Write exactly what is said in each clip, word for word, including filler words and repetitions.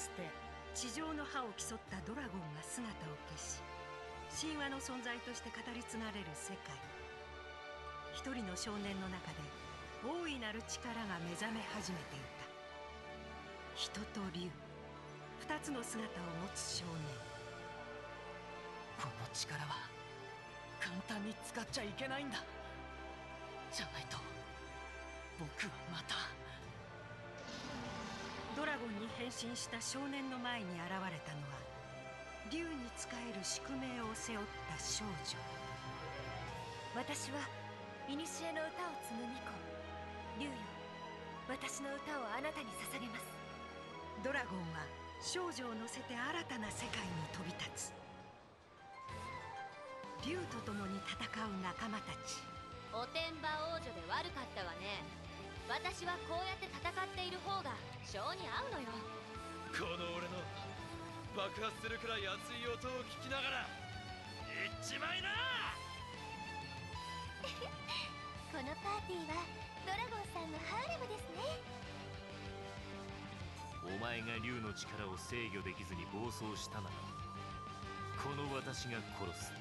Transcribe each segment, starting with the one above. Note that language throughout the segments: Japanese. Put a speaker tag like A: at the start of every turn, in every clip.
A: つて地上の覇を競ったドラゴンが姿を消し、神話の存在として語り継がれる世界。一人の少年の中で大いなる力が目覚め始めていた。人と竜、二つの姿を持つ少年。
B: この力は簡単に使っちゃいけないんだ。じゃないと僕はまた。
A: ドラゴンに変身した少年の前に現れたのは、竜に仕える宿命を背負った少女。
C: 私は古の歌を継ぐ巫女。竜よ、私の歌をあなたに捧げます。
A: ドラゴンは少女を乗せて新たな世界に飛び立つ。竜と共に戦う仲間たち。
C: おてんば王女で悪かったわね。私はこうやって戦っている方が性に合うのよ。
D: この俺の爆発するくらい熱い音を聞きながらいっちまいな
C: このパーティーはドラゴンさんのハーレムですね。
E: お前が竜の力を制御できずに暴走したなら、この私が殺す。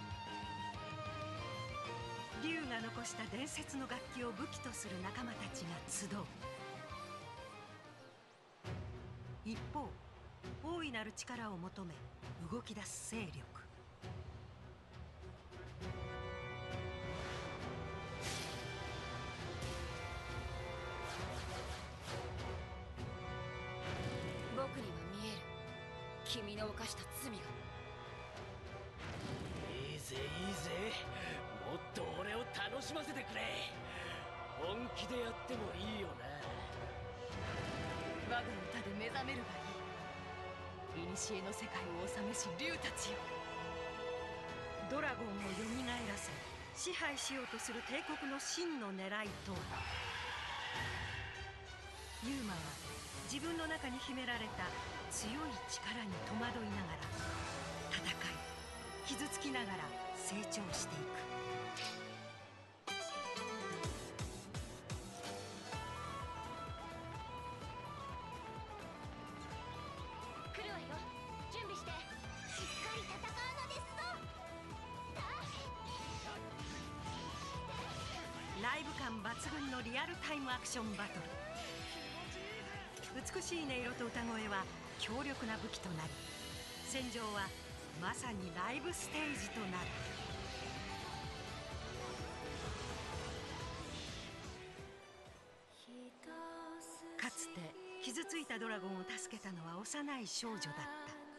A: 竜が残した伝説の楽器を武器とする仲間たちが集う。一方、大いなる力を求め動き出す勢力。
C: 僕には見える、君の犯した罪が。
F: いいぜいいぜ、もっと俺を楽しませてくれ。本気でやってもいいよな。
B: 我が歌で目覚めるがいい。古の世界を治めし竜たちよ。
A: ドラゴンをよみがえらせ支配しようとする帝国の真の狙いとは。ユーマは自分の中に秘められた強い力に戸惑いながら戦い、傷つきながら成長していく。
C: 来るわよ、準備して。しっかり戦うのですぞ。
A: ライブ感抜群のリアルタイムアクションバトル。美しい音色と歌声は強力な武器となり、戦場はまさにライブステージとなる。かつて傷ついたドラゴンを助けたのは幼い少女だった。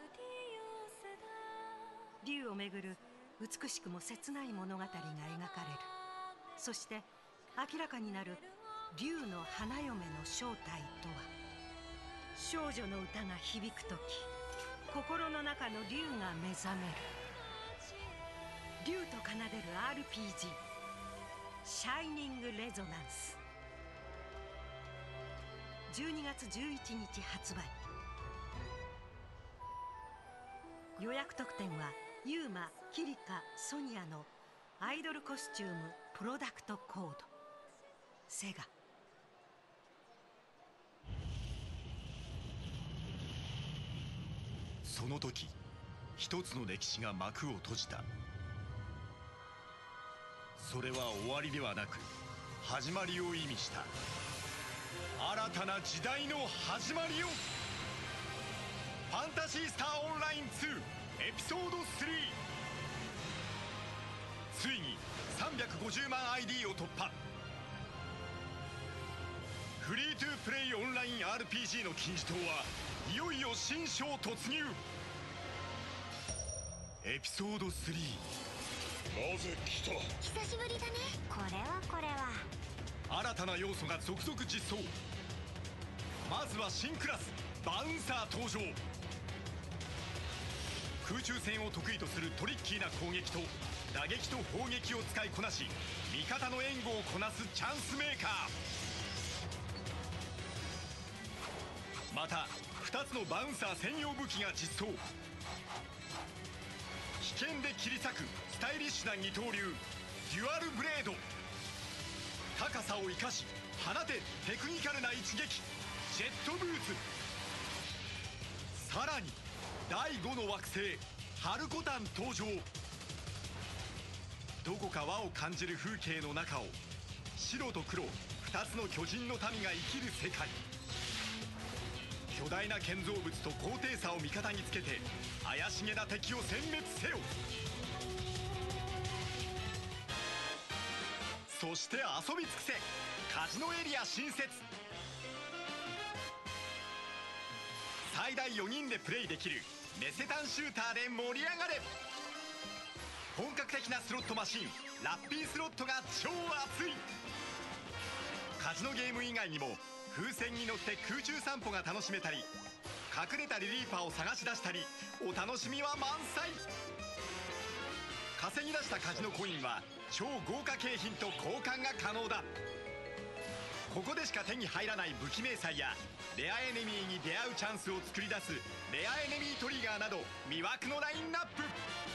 A: 竜をめぐる美しくも切ない物語が描かれる。そして明らかになる竜の花嫁の正体とは。少女の歌が響くとき、心の中の竜が目覚める。竜と奏でる アールピージー シャイニングレゾナンス。じゅうにがつじゅういちにち発売。予約特典はユーマ、キリカ、ソニアのアイドルコスチュームプロダクトコード。セガ。
G: その時、一つの歴史が幕を閉じた。それは終わりではなく始まりを意味した。新たな時代の始まりを。ファンタシースターオンラインツーエピソードスリー。ついにさんびゃくごじゅうまん アイディー を突破。フリートゥープレイオンライン アールピージー の金字塔はいよいよ新章突入。エピソードスリー。
H: なぜ来た。
C: 久しぶりだね。これはこれは。
G: 新たな要素が続々実装。まずは新クラスバウンサー登場。空中戦を得意とするトリッキーな攻撃と打撃と砲撃を使いこなし、味方の援護をこなすチャンスメーカー。またふたつのバウンサー専用武器が実装。危険で切り裂くスタイリッシュな二刀流デュアルブレード。高さを生かし放てテクニカルな一撃ジェットブーツ。 さらにだいごの惑星ハルコタン登場。どこか和を感じる風景の中を白と黒ふたつの巨人の民が生きる世界。巨大な建造物と高低差を味方につけて怪しげな敵を殲滅せよ。そして遊び尽くせカジノエリア新設。最大よにんでプレイできるメセタンシューターで盛り上がれ。本格的なスロットマシンラッピースロットが超熱い。カジノゲーム以外にも風船に乗って空中散歩が楽しめたり、隠れたリリーパーを探し出したり、お楽しみは満載。稼ぎ出したカジノコインは超豪華景品と交換が可能だ。ここでしか手に入らない武器明細やレアエネミーに出会うチャンスを作り出すレアエネミートリガーなど魅惑のラインナップ。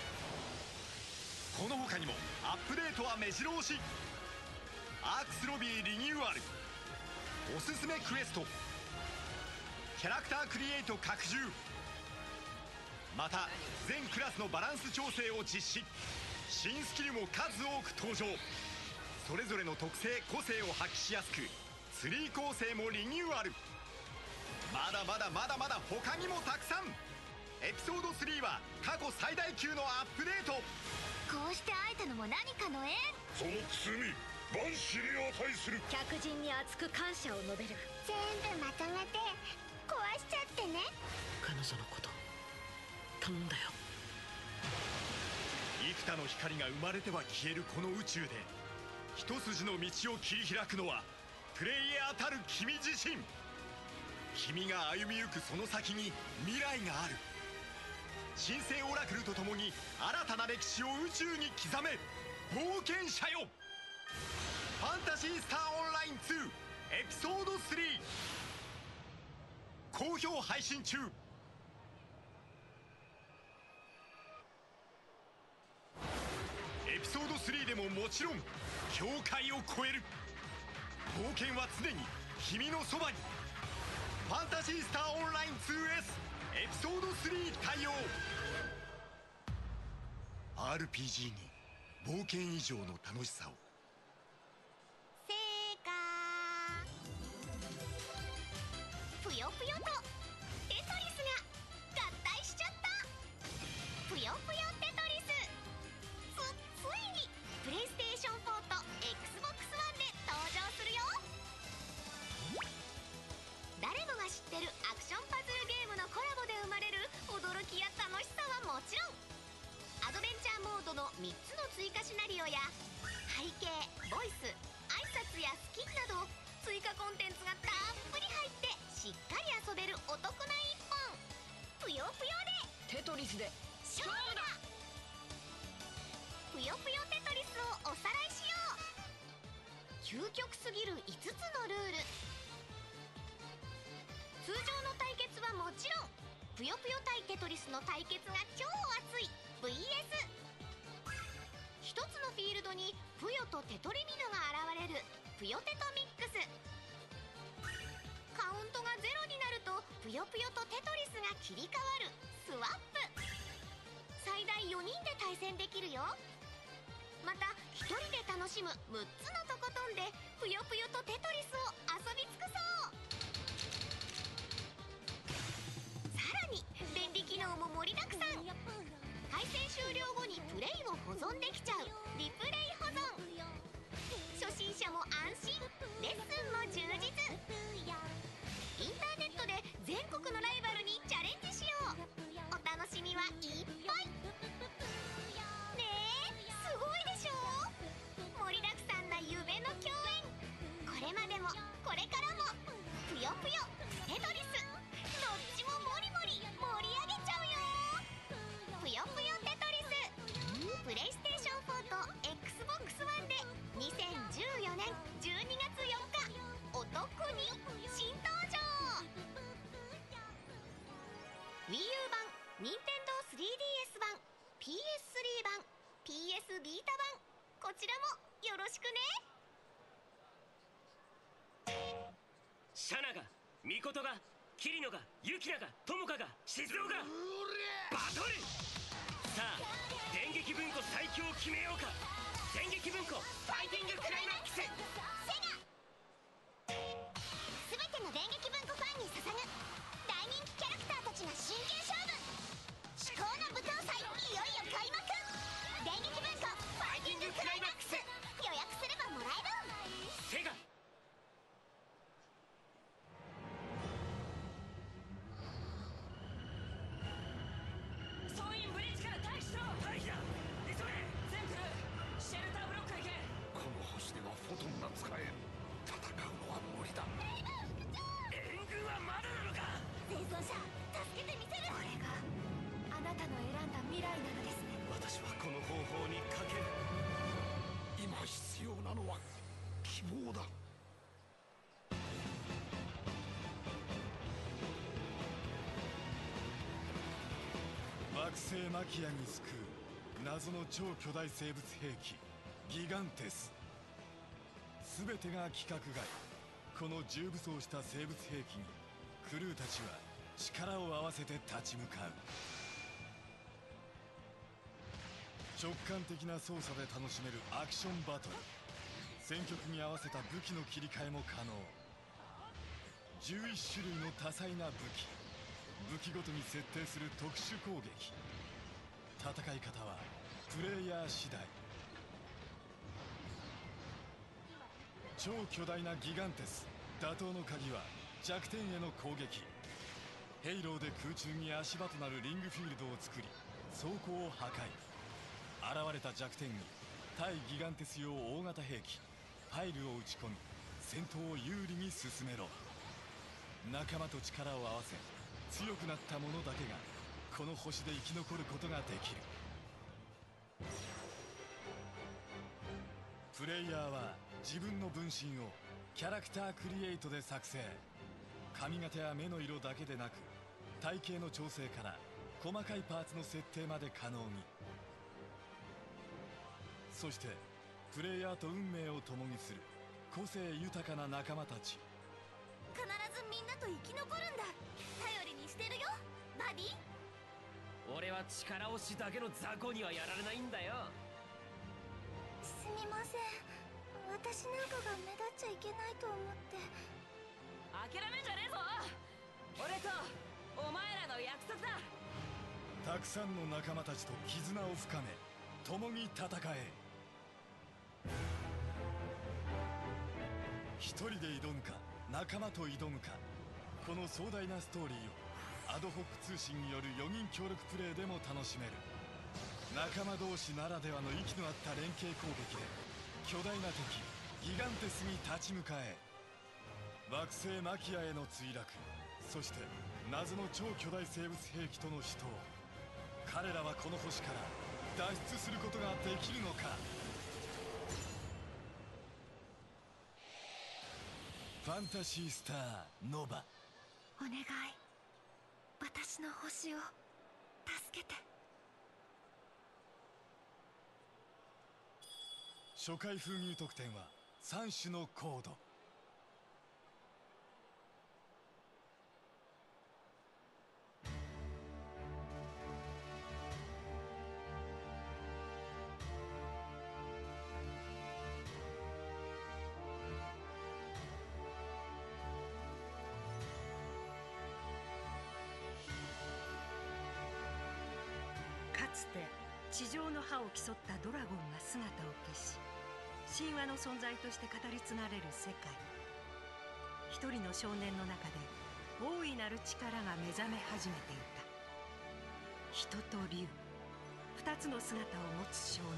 G: この他にもアップデートは目白押し。アークスロビーリニューアル、おすすめクエスト、キャラクタークリエイト拡充、また全クラスのバランス調整を実施。新スキルも数多く登場。それぞれの特性個性を発揮しやすく、ツリー構成もリニューアル。まだまだまだまだ他にもたくさん。エピソードスリーは過去最大級のアップデート。
C: こうして会えたのも何かの縁。
H: その罪万死に値する。
C: 客人に熱く感謝を述べる。全部まとめて壊しちゃってね。
B: 彼女のこと頼んだよ。
G: 幾多の光が生まれては消えるこの宇宙で一筋の道を切り開くのはプレイヤーたる君自身。君が歩みゆくその先に未来がある。神聖オラクルと共に新たな歴史を宇宙に刻め。冒険者よ。ファンタジースターオンラインツーエピソードスリー好評配信中。エピソードスリーでももちろん境界を越える。冒険は常に君のそばに。ファンタジースターオンライン ツーエス エピソードスリー対応。 アールピージー に冒険以上の楽しさを。
C: せーかー。ぷよぷよとテトリスが合体しちゃった。ぷよぷよテトリス、つついにプレイステーションフォーと エックスボックスワン で登場するよ。誰もが知ってるアクションパズルゲームのコラボで生まれる驚きや楽しさはもちろん、アドベンチャーモードのみっつの追加シナリオや背景、ボイス、挨拶やスキンなど追加コンテンツがたっぷり入ってしっかり遊べるお得な一本。ぷよぷよで
B: テトリスで
C: 勝負だ。ぷよぷよテトリスをおさらいしよう。究極すぎるいつつのルール。通常の対決はもちろん、ぷよぷよ対テトリスの対決が超熱い ブイエス。 一つのフィールドにぷよとテトリミノが現れるぷよテトミックス。カウントがゼロになるとぷよぷよとテトリスが切り替わるスワップ。最大よにんで対戦できるよ。またひとりで楽しむむっつのとことんでぷよぷよとテトリスを遊び尽くそう。さらに便利機能も盛りだくさん。対戦終了後にプレイを保存できちゃうリプレイ保存。初心者も安心、レッスンも充実。インターネットで全国のライバルにチャレンジしよう。お楽しみはいっぱい。ねえ、すごいでしょ。盛りだくさんな夢の共演。これまでもこれからもぷよぷよテトリス、どっちもモリモリ盛り上げちゃうよ。ぷよぷよテトリス、プレイステーションフォーと エックスボックスワン でにせんじゅうよねんじゅうにがつよっかお得に新登場。 Wii U 版、任天堂 スリーディーエス 版、 ピーエススリー 版、 ピーエス ビータ版、こちらもよろしくね。
F: シャナがミコトが桐野がユキナが友果が静雄がバトル。さあ電撃文庫最強を決めようか。電撃文庫ファイティングクライマックス。
C: セガ全ての電撃文庫ファンに捧ぐ大人気キャラクターたちが真剣勝負。至高の舞踏祭いよいよ開幕。電撃文庫ファイティングクライマックス、予約すればもらえる。
F: セガ
B: 総員ブリッジから退避しろ。
F: 退避だ。急げ。
B: 全クルーシェルターブロックへ行け。
H: この星ではフォトンが使えん。戦うのは無理だ。
F: 援軍はまだなのか。
C: 戦争者助けてみせる。これがあなたの選んだ未来なのですね。
F: 私はこの方法にかける。
H: 今必要なのは希望だ。
G: 惑星マキアに救う謎の超巨大生物兵器ギガンテス。全てが規格外。この重武装した生物兵器にクルーたちは力を合わせて立ち向かう。直感的な操作で楽しめるアクションバトル。戦局に合わせた武器の切り替えも可能。じゅういち種類の多彩な武器。武器ごとに設定する特殊攻撃。戦い方はプレイヤー次第。超巨大なギガンテス。打倒の鍵は弱点への攻撃。ヘイローで空中に足場となるリングフィールドを作り装甲を破壊。現れた弱点に対ギガンテス用大型兵器パイルを打ち込み戦闘を有利に進めろ。仲間と力を合わせ強くなった者だけがこの星で生き残ることができる。プレイヤーは自分の分身をキャラクタークリエイトで作成。髪型や目の色だけでなく体型の調整から細かいパーツの設定まで可能に。そしてプレイヤーと運命を共にする個性豊かな仲間たち。
C: 必ずみんなと生き残るんだ。頼りにしてるよバディ。
F: 俺は力押しだけの雑魚にはやられないんだよ。
C: すみません、私なんかが目立っちゃいけないと思って。
B: 諦めんじゃねえぞ。俺とお前らの約束だ。
G: たくさんの仲間たちと絆を深め共に戦え。一人で挑むか仲間と挑むか。この壮大なストーリーをアドホック通信によるよにん協力プレイでも楽しめる。仲間同士ならではの息の合った連携攻撃で巨大な敵ギガンテスに立ち向かえ。惑星マキアへの墜落、そして謎の超巨大生物兵器との死闘。彼らはこの星から脱出することができるのか。ファンタシースターノバ。
C: お願い、私の星を助けて。
G: 初回封入特典はさん種のコード。
A: かつて地上の覇を競ったドラゴンが姿を消し神話の存在として語り継がれる世界。一人の少年の中で大いなる力が目覚め始めていた。人と竜、二つの姿を持つ少年。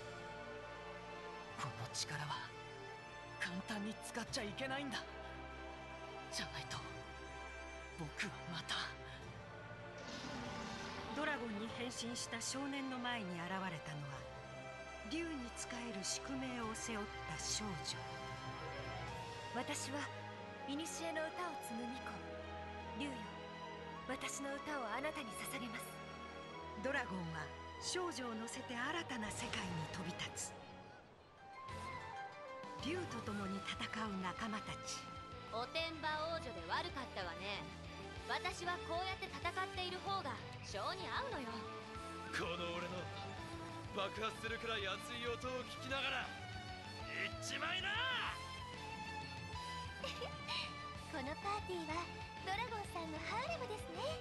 B: この力は簡単に使っちゃいけないんだ。じゃないと僕はまた。
A: ドラゴンに変身した少年の前に現れたのは竜に仕える宿命を背負った少女。
C: 私は古の歌を紡ぐ巫女。竜よ、私の歌をあなたに捧げます。
A: ドラゴンは少女を乗せて新たな世界に飛び立つ。竜と共に戦う仲間たち。
C: おてんば王女で悪かったわね。 私はこうやって戦っている方が性に合うのよ。
D: この俺の爆発するくらい熱い音を聞きながらいっちまいな。
C: このパーティーはドラゴンさんのハーレムですね。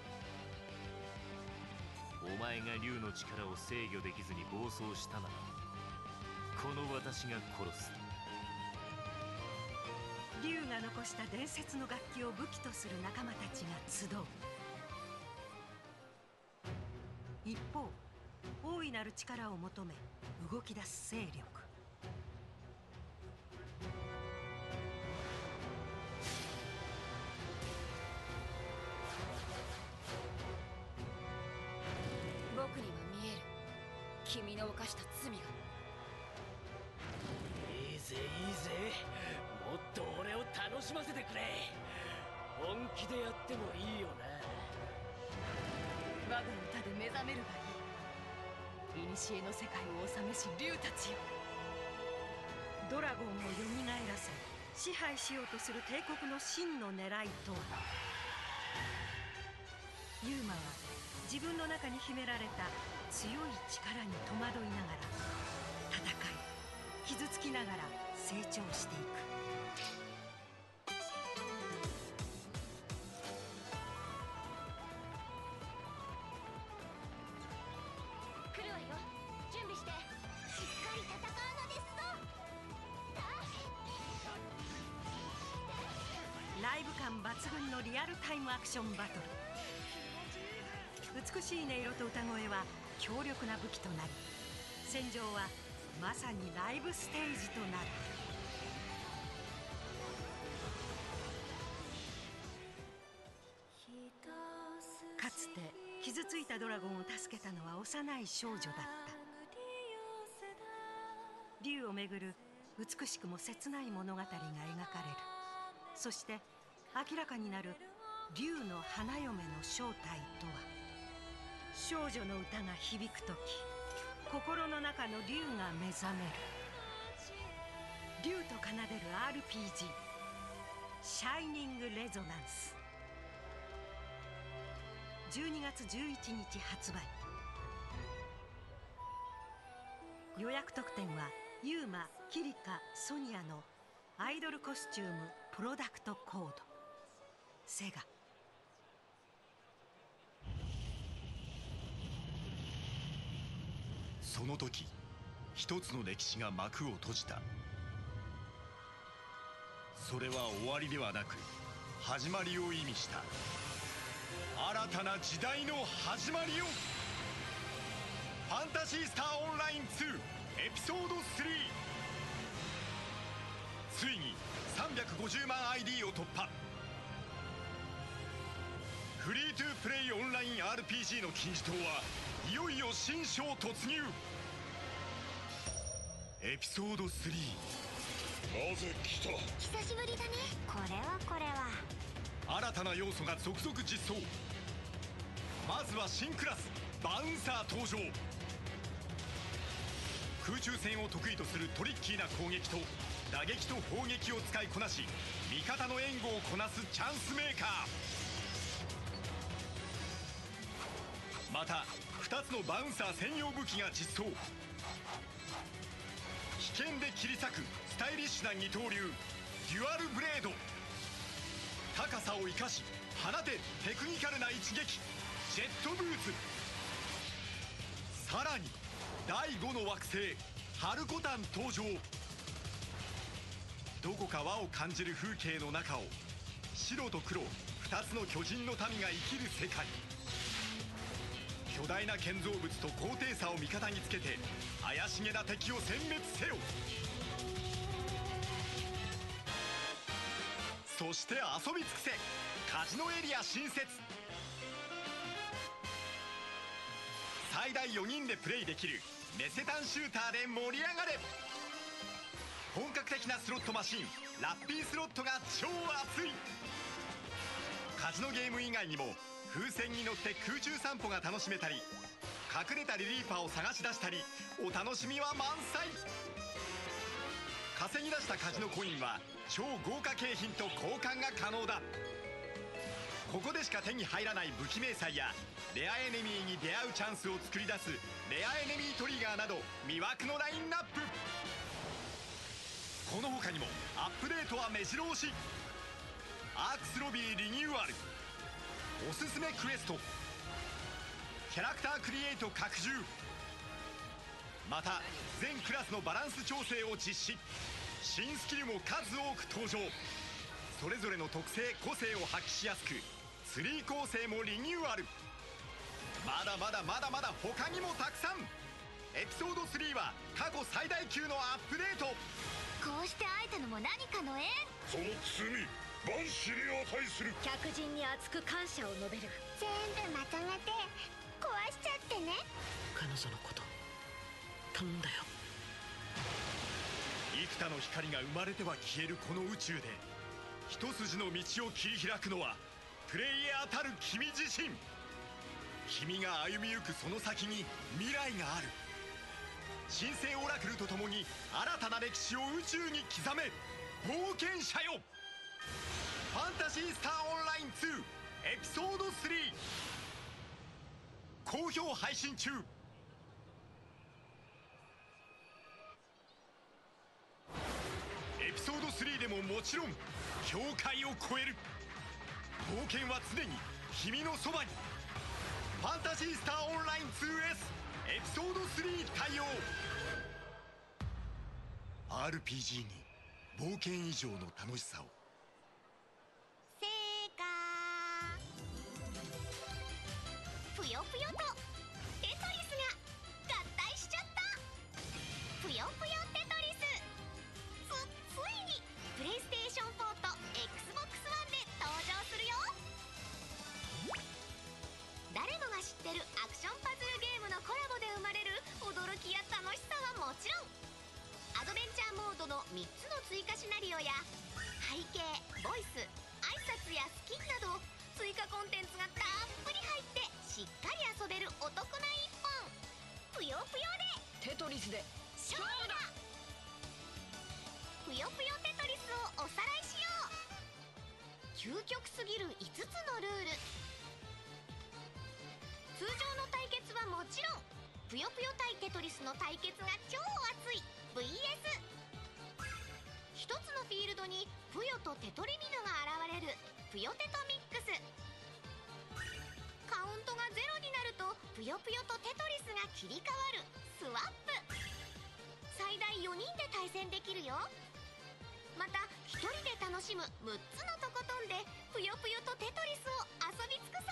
E: お前が竜の力を制御できずに暴走したならこの私が殺す。
A: 竜が残した伝説の楽器を武器とする仲間たちが集う。一方、大いなる力を求め動き出す勢力。
C: 僕には見える、君の犯した罪が。
F: いいぜいいぜ、もっと俺を楽しませてくれ。本気でやってもいいよな。
B: 我が歌で目覚めるがいい。古の世界を治めし竜たちよ。
A: ドラゴンをよみがえらせ支配しようとする帝国の真の狙いとは。ユーマは自分の中に秘められた強い力に戸惑いながら戦い、傷つきながら成長していく。
C: 来るわよ、準備して。しっかり戦うのですぞ。
A: ライブ感抜群のリアルタイムアクションバトル。美しい音色と歌声は強力な武器となり、戦場はまさにライブステージとなる。かつて傷ついたドラゴンを助けたのは幼い少女だった。竜をめぐる美しくも切ない物語が描かれる。そして明らかになる竜の花嫁の正体とは。少女の歌が響くとき、心の中の竜が目覚める。竜と奏でる アールピージー シャイニングレゾナンス。じゅうにがつじゅういちにち発売。予約特典はユーマ、キリカ、ソニアのアイドルコスチュームプロダクトコード。セガ。
G: その時、一つの歴史が幕を閉じた。それは終わりではなく始まりを意味した。新たな時代の始まりを。ファンタジースターオンラインツーエピソードスリー。ついにさんびゃくごじゅうまん アイディー を突破。フリートゥープレイオンライン アールピージー の金字塔はいよいよ新章突入。エピソードスリー。
H: なぜ来た。
C: 久しぶりだね。これはこれは。
G: 新たな要素が続々実装。まずは新クラスバウンサー登場。空中戦を得意とするトリッキーな攻撃と打撃と砲撃を使いこなし、味方の援護をこなすチャンスメーカー。またふたつのバウンサー専用武器が実装。危険で切り裂くスタイリッシュな二刀流デュアルブレード。高さを生かし放てテクニカルな一撃ジェットブーツ。さらにだいごの惑星ハルコタン登場。どこか和を感じる風景の中を白と黒ふたつの巨人の民が生きる世界。巨大な建造物と高低差を味方につけて怪しげな敵を殲滅せよ。そして遊び尽くせカジノエリア新設。最大よにんでプレイできるメセタンシューターで盛り上がれ。本格的なスロットマシンラッピースロットが超熱い。カジノゲーム以外にも風船に乗って空中散歩が楽しめたり、隠れたリリーパーを探し出したり、お楽しみは満載。稼ぎ出したカジノコインは超豪華景品と交換が可能だ。 ここでしか手に入らない武器明細やレアエネミーに出会うチャンスを作り出すレアエネミートリガーなど魅惑のラインナップ。この他にもアップデートは目白押し。アークスロビーリニューアル、おすすめクエスト、キャラクタークリエイト拡充、また全クラスのバランス調整を実施。新スキルも数多く登場。それぞれの特性個性を発揮しやすく、ツリー構成もリニューアル。まだまだまだまだ他にもたくさん。エピソードスリーは過去最大級のアップデート。
C: こうして会えたのも何かの縁。
H: その罪万死に値する。
I: 客人に熱く感謝を述べる。
C: 全部まとめて壊しちゃってね。
B: 彼女のこと頼んだよ。
G: 幾多の光が生まれては消えるこの宇宙で一筋の道を切り開くのはプレイヤーたる君自身。君が歩みゆくその先に未来がある。神聖オラクルと共に新たな歴史を宇宙に刻め、冒険者よ。ファンタジースターオンラインツーエピソードスリー好評配信中。エピソードスリーでももちろん境界を越える。冒険は常に君のそばに。ファンタジースターオンライン ツーエス エピソードスリー対応。 アールピージー に冒険以上の楽しさを。
C: せーかー。ぷよぷよとテトリスが合体しちゃった。ぷよぷよテトリス、つついにプレイステーションフォーと エックスボックスワン で登場するよ。誰もが知ってるアクションパズルゲームのコラボで生まれる驚きや楽しさはもちろん、アドベンチャーモードのみっつの追加シナリオや背景、ボイス、挨拶やスキンなど追加コンテンツがたっぷり入ってしっかり遊べるお得な一本。ぷよぷよで
B: テトリスで
C: 勝負だ。ぷよぷよテトリスをおさらいしよう。究極すぎるいつつのルール。通常の対決はもちろん、ぷよぷよ対テトリスの対決が超熱い ブイエス。 一つのフィールドにぷよとテトリミノが現れるぷよテトミックス。カウントがゼロになるとぷよぷよとテトリスが切り替わるスワップ。最大よにんで対戦できるよ。またひとりで楽しむむっつのとことんでぷよぷよとテトリスを遊び尽くそう。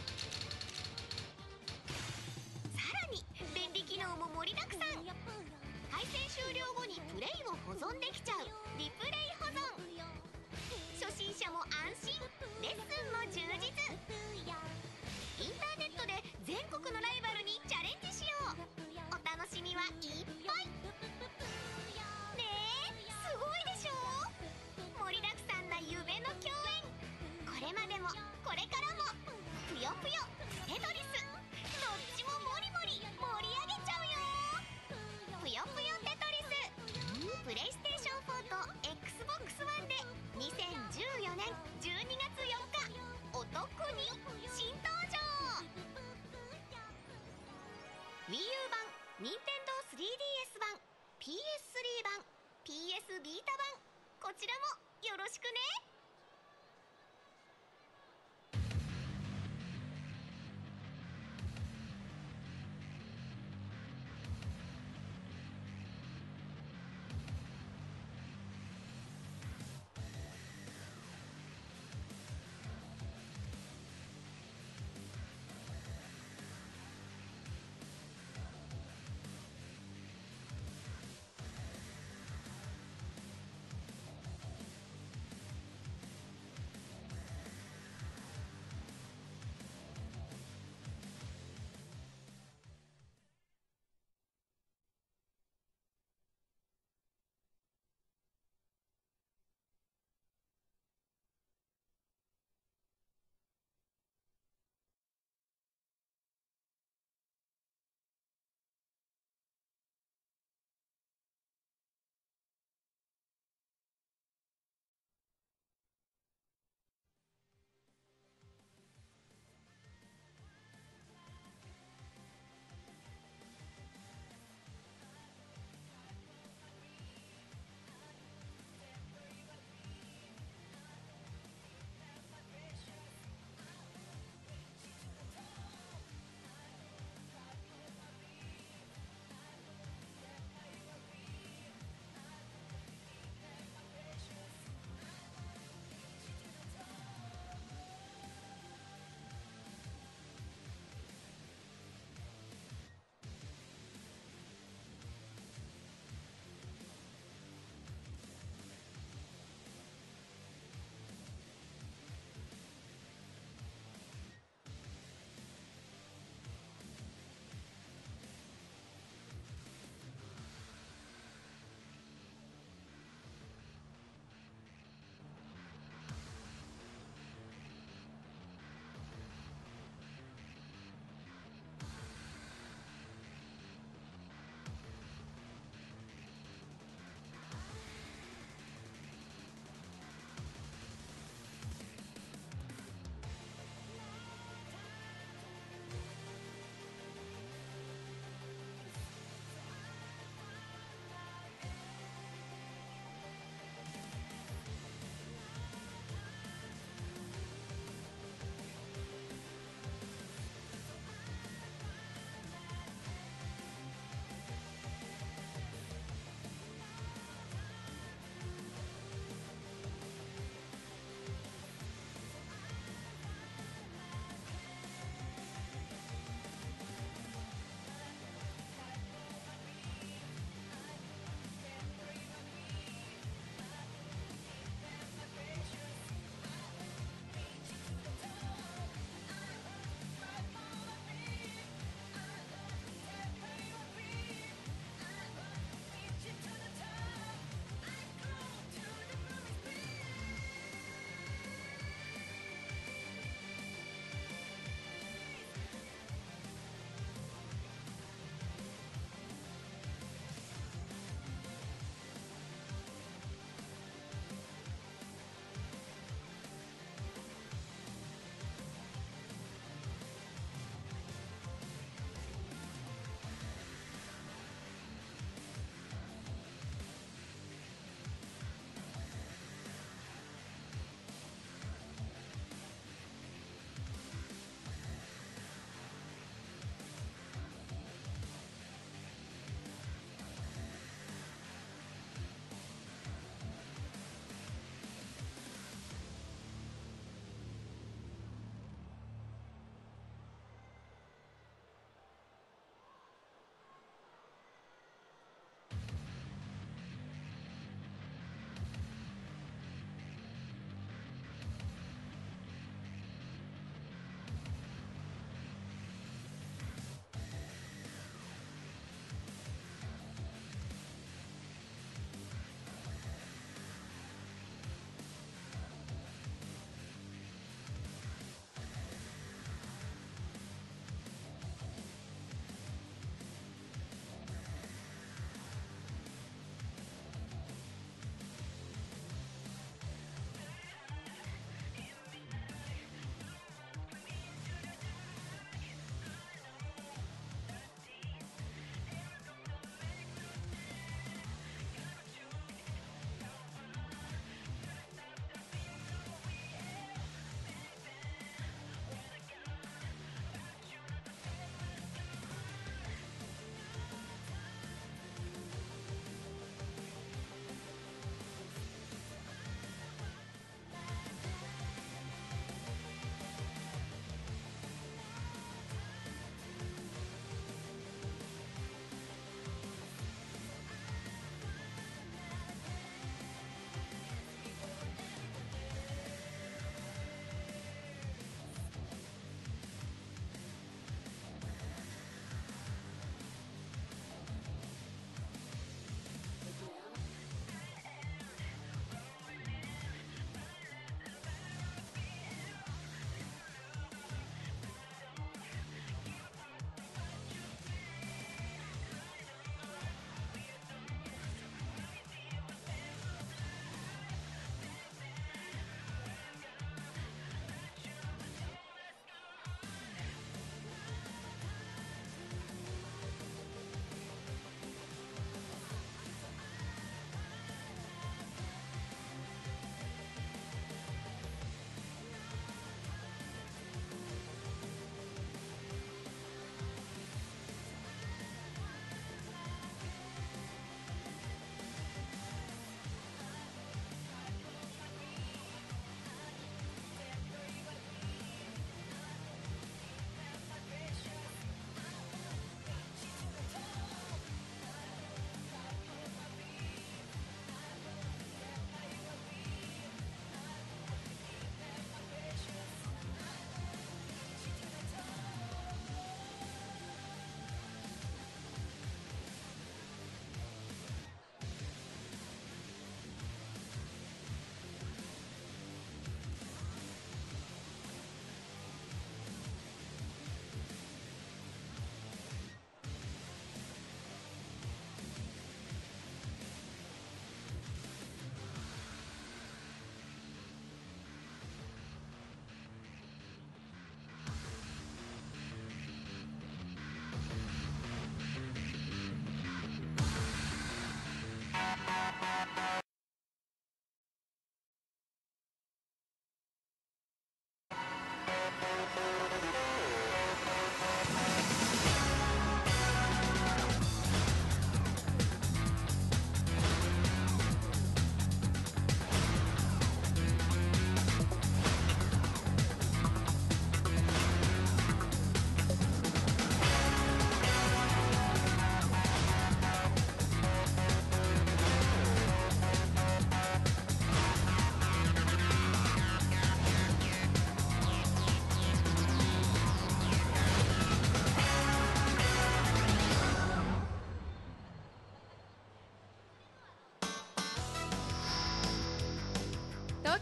C: さらに便利機能も盛りだくさん。対戦終了後にプレイを保存できちゃうリプレイ保存。初心者も安心、レッスンも充実。インターネットで全国のライバルにチャレンジしよう。お楽しみはいっぱい。ねえ、すごいでしょ。盛りだくさんな夢の共演。これまでもこれからもぷよぷよテトリス、どっちもモリモリ盛り上げちゃうよ。ぷよぷよテトリス、プレイステーションフォーと エックスボックスワン でにせんじゅうよねんじゅうにがつよっかお得に新登場。 Wii U 版、ニンテンドー スリーディーエス 版、 ピーエススリー 版、 ピーエス ビータ版、こちらもよろしくね。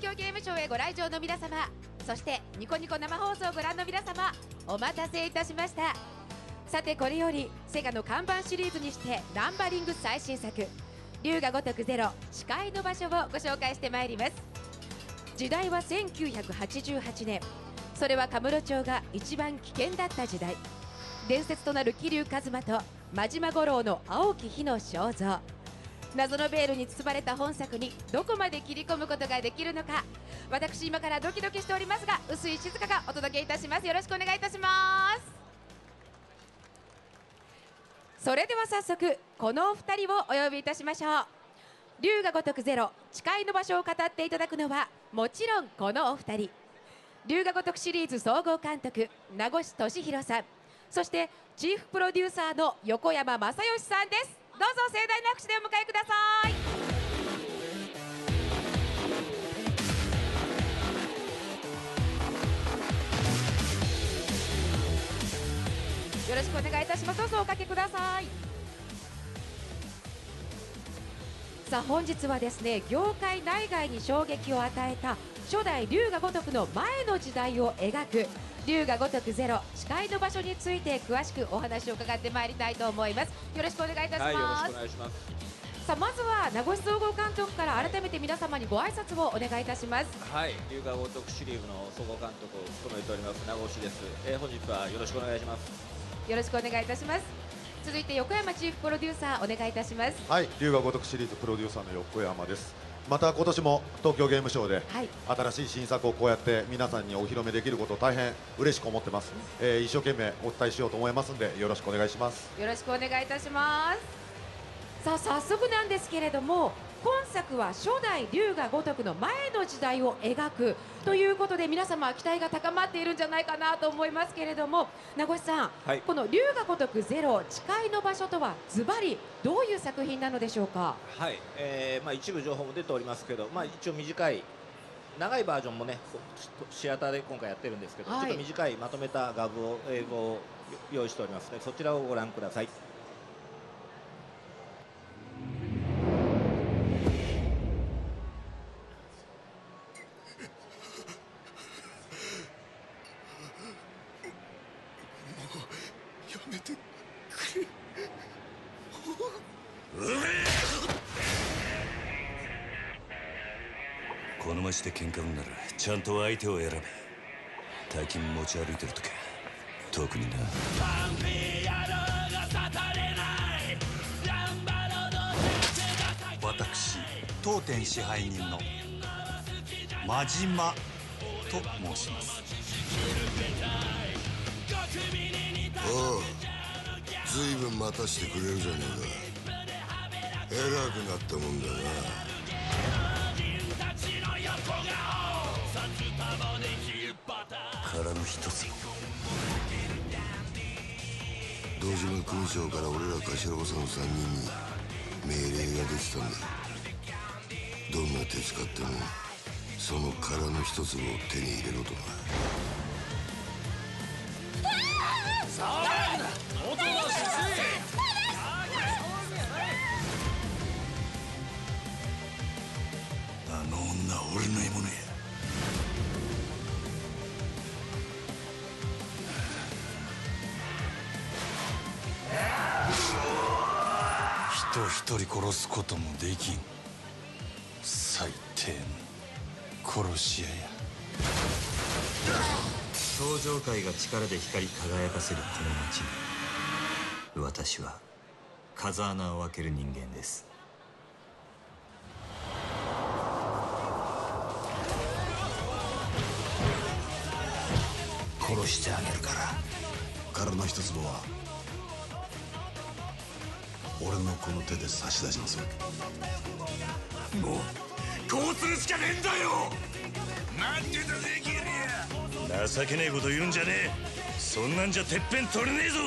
J: 京ゲームショウへご来場の皆様、そしてニコニコ生放送をご覧の皆様、お待たせいたしました。さてこれよりセガの看板シリーズにしてナンバリング最新作龍が如くゼロ誓いの場所をご紹介してまいります。時代はせんきゅうひゃくはちじゅうはちねん、それはカムロ町が一番危険だった時代。伝説となる桐生一馬と真島五郎の青き日の肖像、謎のベールに包まれた本作にどこまで切り込むことができるのか、私今からドキドキしておりますが、臼井静香がお届けいたします。よろしくお願いいたします。それでは早速このお二人をお呼びいたしましょう。龍が如くゼロ誓いの場所を語っていただくのはもちろんこのお二人、龍が如くシリーズ総合監督名越俊弘さん、そしてチーフプロデューサーの横山正義さんです。どうぞ盛大な拍手でお迎えください。よろしくお願いいたします。どうぞおかけください。さあ本日はですね、業界内外に衝撃を与えた初代龍が如くの前の時代を描く龍が如くゼロ誓いの場所について詳しくお話を伺ってまいりたいと思います。よろしくお願いいたします。
K: はい、よろしくお願いします。
J: さあまずは名越総合監督から改めて皆様にご挨拶をお願いいたします。
K: はい、龍が如くシリーズの総合監督を務めております名越です。えー、本日はよろしくお願いします。
J: よろしくお願いいたします。続いて横山チーフプロデューサーお願いいたします。
L: はい、龍が如くシリーズプロデューサーの横山です。また今年も東京ゲームショウで新しい新作をこうやって皆さんにお披露目できることを大変嬉しく思ってます、えー、一生懸命お伝えしようと思いますのでよろしくお願いします。
J: よろしくお願いいたします。さあ早速なんですけれども、今作は初代龍が如くの前の時代を描くということで皆様期待が高まっているんじゃないかなと思いますけれども、名越さん、はい、この龍が如くゼロ誓いの場所とはズバリどういう作品なのでしょうか。
K: はい、えーまあ、一部情報も出ておりますけど、まあ、一応短い長いバージョンもねシアターで今回やってるんですけど、はい、ちょっと短いまとめた画像を映像を用意しておりますのでそちらをご覧ください。
M: この街で喧嘩売んならちゃんと相手を選べ。大金持ち歩いてるとか特にな。
N: 私当店支配人の真島と申します。
O: おう、ずいぶん待たしてくれるじゃねえか。偉くなったもんだな。
M: 殻の一つ
O: 堂島組長から俺ら頭補佐のさんにんに命令が出てたんだ。どんな手使ってもその殻の一粒を手に入れろとな。
M: あの女は俺の獲物や。人一人殺すこともできん最低の殺し屋や。
P: 登場界が力で光り輝かせるこの街に私は風穴を開ける人間です。
O: 殺してあげるから。殻の一粒は俺のこの手で差し出します。
M: もうこうするしかねえんだよ。なんでだねキリア。情けねえこと言うんじゃねえ。そんなんじゃてっぺん取れねえぞ。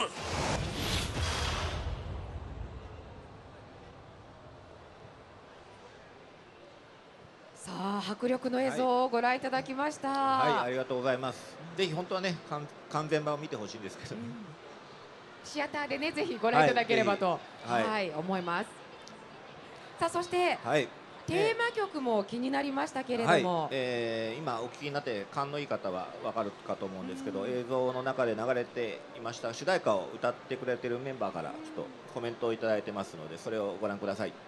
J: さあ迫力の映像をご覧いただきました。
K: はい、はい、ありがとうございます。ぜひ本当はね完全版を見てほしいんですけど、うん、
J: シアターでねぜひご覧いただければと、はい、
K: はい
J: はい、思います。さあそして、
K: はい、
J: テーマ曲も気になりましたけれども、
K: はい、えー、今お聞きになって勘のいい方は分かるかと思うんですけど、映像の中で流れていました主題歌を歌ってくれているメンバーからちょっとコメントをいただいてますので、それをご覧ください。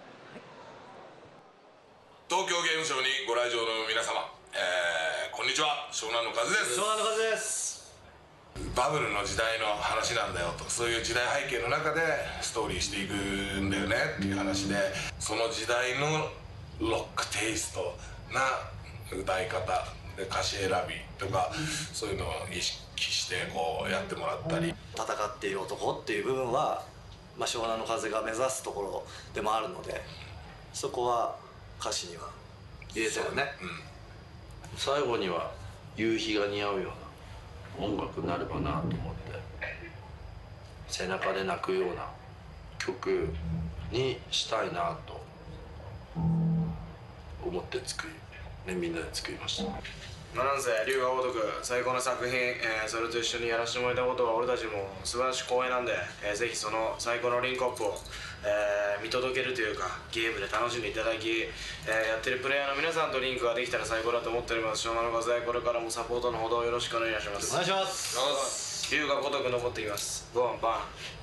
H: 東京ゲームショウにご来場の皆様、えー、こんにちは、湘南の風です。
D: 湘南の風です。
H: バブルの時代の話なんだよと、そういう時代背景の中でストーリーしていくんだよねっていう話で、その時代のロックテイストな歌い方で歌詞選びとか、そういうのを意識してこうやってもらったり、
Q: 戦っている男っていう部分は、まあ、湘南の風が目指すところでもあるので、そこは歌詞には入れたよね。
R: うん、最後には夕日が似合うような音楽になればなと思って、背中で泣くような曲にしたいなと思って作り、ね、みんなで作りました。
S: まあ、なんせ龍が如く最高の作品、えー、それと一緒にやらせてもらえたことは俺たちも素晴らしい光栄なんで、えー、ぜひその最高のリンクアップを、えー、見届けるというか、ゲームで楽しんでいただき、えー、やってるプレイヤーの皆さんとリンクができたら最高だと思っております。湘南の風、これからもサポートのほどよろしくお願いします。
Q: お願いします。
S: 龍が如く残っていきます。ごはんパン。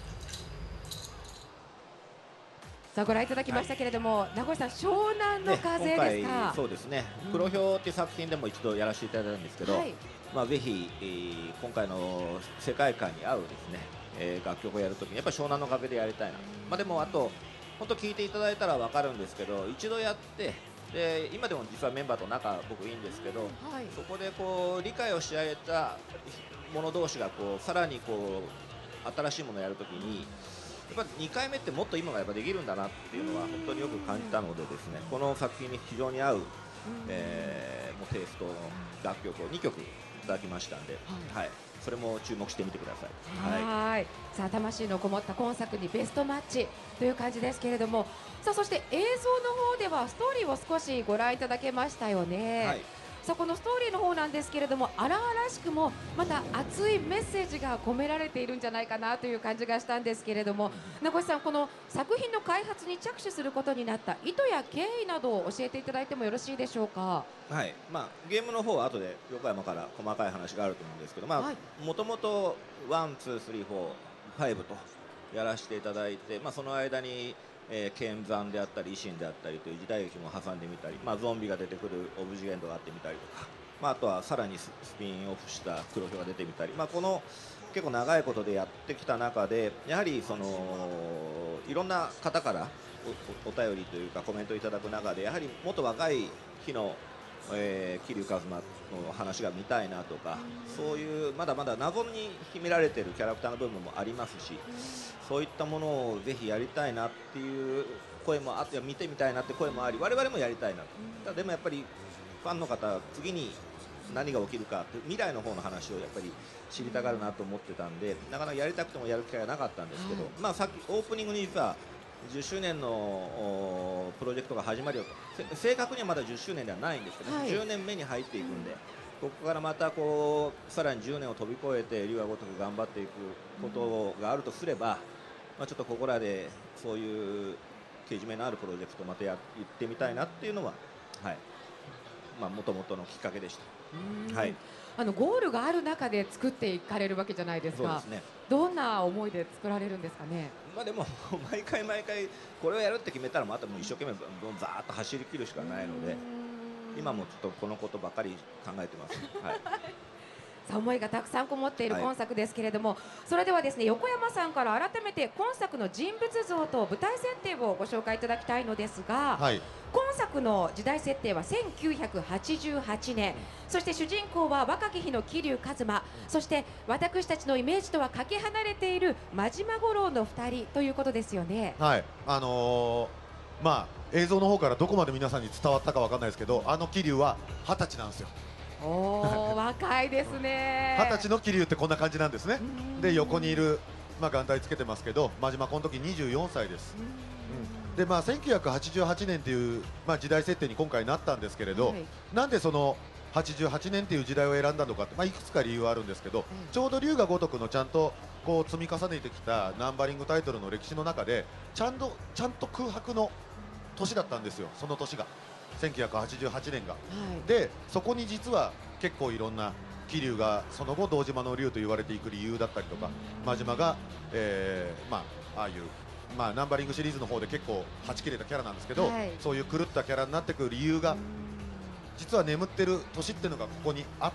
J: さあご覧いただきましたけれども、はい、名越さん、湘南の風ですか。
K: ね、今回そうですね、うん、黒豹っていう作品でも一度やらせていただいたんですけど、はい、まあぜひ、えー、今回の世界観に合うですね、えー、楽曲をやるときにやっぱり湘南の風でやりたいな、まあ、でもあと本当聞いていただいたら分かるんですけど、一度やってで今でも実はメンバーと仲僕いいんですけど、はい、そこでこう理解をし合えた者同士がこうさらにこう新しいものをやるときにやっぱりにかいめってもっと今がやっぱできるんだなっていうのは本当によく感じたのでですね、この作品に非常に合う、えー、もうテイストの楽曲をにきょくいただきましたんで、はい、それも注目してみてください。
J: はい、はい、さあ魂のこもった今作にベストマッチという感じですけれども、さあそして映像の方ではストーリーを少しご覧いただけましたよね。はい、さあこのストーリーの方なんですけれども、荒々しくもまた熱いメッセージが込められているんじゃないかなという感じがしたんですけれども、名越さん、この作品の開発に着手することになった意図や経緯などを教えていただいてもよろしいでしょうか。
K: はい、まあ、ゲームの方は後で横山から細かい話があると思うんですけど、まあ、もともとワン、ツー、スリー、フォー、ファイブとやらせていただいて、まあ、その間にえー、剣山であったり維新であったりという時代劇も挟んでみたり、まあ、ゾンビが出てくるオブジェエンドがあってみたりとか、まあ、あとはさらにスピンオフした黒豹が出てみたり、まあ、この結構長いことでやってきた中でやはりそのいろんな方からお、お便りというかコメントいただく中でやはりもっと若い日のえー、桐生一馬の話が見たいなとか、そういうまだまだ謎に秘められているキャラクターの部分もありますし、そういったものをぜひやりたいなっていう声もあって、見てみたいなって声もあり、我々もやりたいなと。ただでもやっぱりファンの方は次に何が起きるかって未来の方の話をやっぱり知りたがるなと思ってたんで、なかなかやりたくてもやる機会がなかったんですけど、はい、まあさっきオープニングに実はじゅっしゅうねんのプロジェクトが始まるよと、正確にはまだじゅっしゅうねんではないんですけど、はい、じゅうねんめに入っていくんで、ここからまたこうさらにじゅうねんを飛び越えて龍が如く頑張っていくことがあるとすれば、まあ、ちょっとここらでそういうけじめのあるプロジェクトをまたやってみたいなっていうのは、はい、まあ元々のきっかけでした。はい、
J: あのゴールがある中で作っていかれるわけじゃないですか。そうですね。どんな思いで作られるんですかね。
K: まあでも毎回毎回これをやるって決めたらまたもう一生懸命ざーっと走り切るしかないので、今もちょっとこのことばかり考えてます。はい。
J: さあ思いがたくさんこもっている今作ですけれども、はい、それではですね横山さんから改めて今作の人物像と舞台設定をご紹介いただきたいのですが、はい、今作の時代設定はせんきゅうひゃくはちじゅうはちねん、そして主人公は若き日の桐生一馬、そして私たちのイメージとはかけ離れている真島五郎のふたりということですよね。
L: はい、あのー、まあ映像の方からどこまで皆さんに伝わったかわかんないですけど、あの桐生ははたちなんですよ。
J: おー若いですね。
L: はたちの桐生ってこんな感じなんですね。で横にいる、まあ、眼帯つけてますけど真島この時にじゅうよんさいです。うん、でまあせんきゅうひゃくはちじゅうはちねんという、まあ、時代設定に今回なったんですけれど、はい、なんでそのはちじゅうはちねんという時代を選んだのかって、まあ、いくつか理由はあるんですけど、うん、ちょうど龍が如くのちゃんとこう積み重ねてきたナンバリングタイトルの歴史の中でちゃんとちゃんと空白の年だったんですよ、その年が。 せんきゅうひゃくはちじゅうはちねんが、
J: はい、
L: でそこに実は結構いろんな桐生がその後堂島の竜と言われていく理由だったりとか、真島が、えー、まあああいう、まあ、ナンバリングシリーズの方で結構はち切れたキャラなんですけど、はい、そういう狂ったキャラになってくる理由が実は眠ってる年っていうのがここにあって、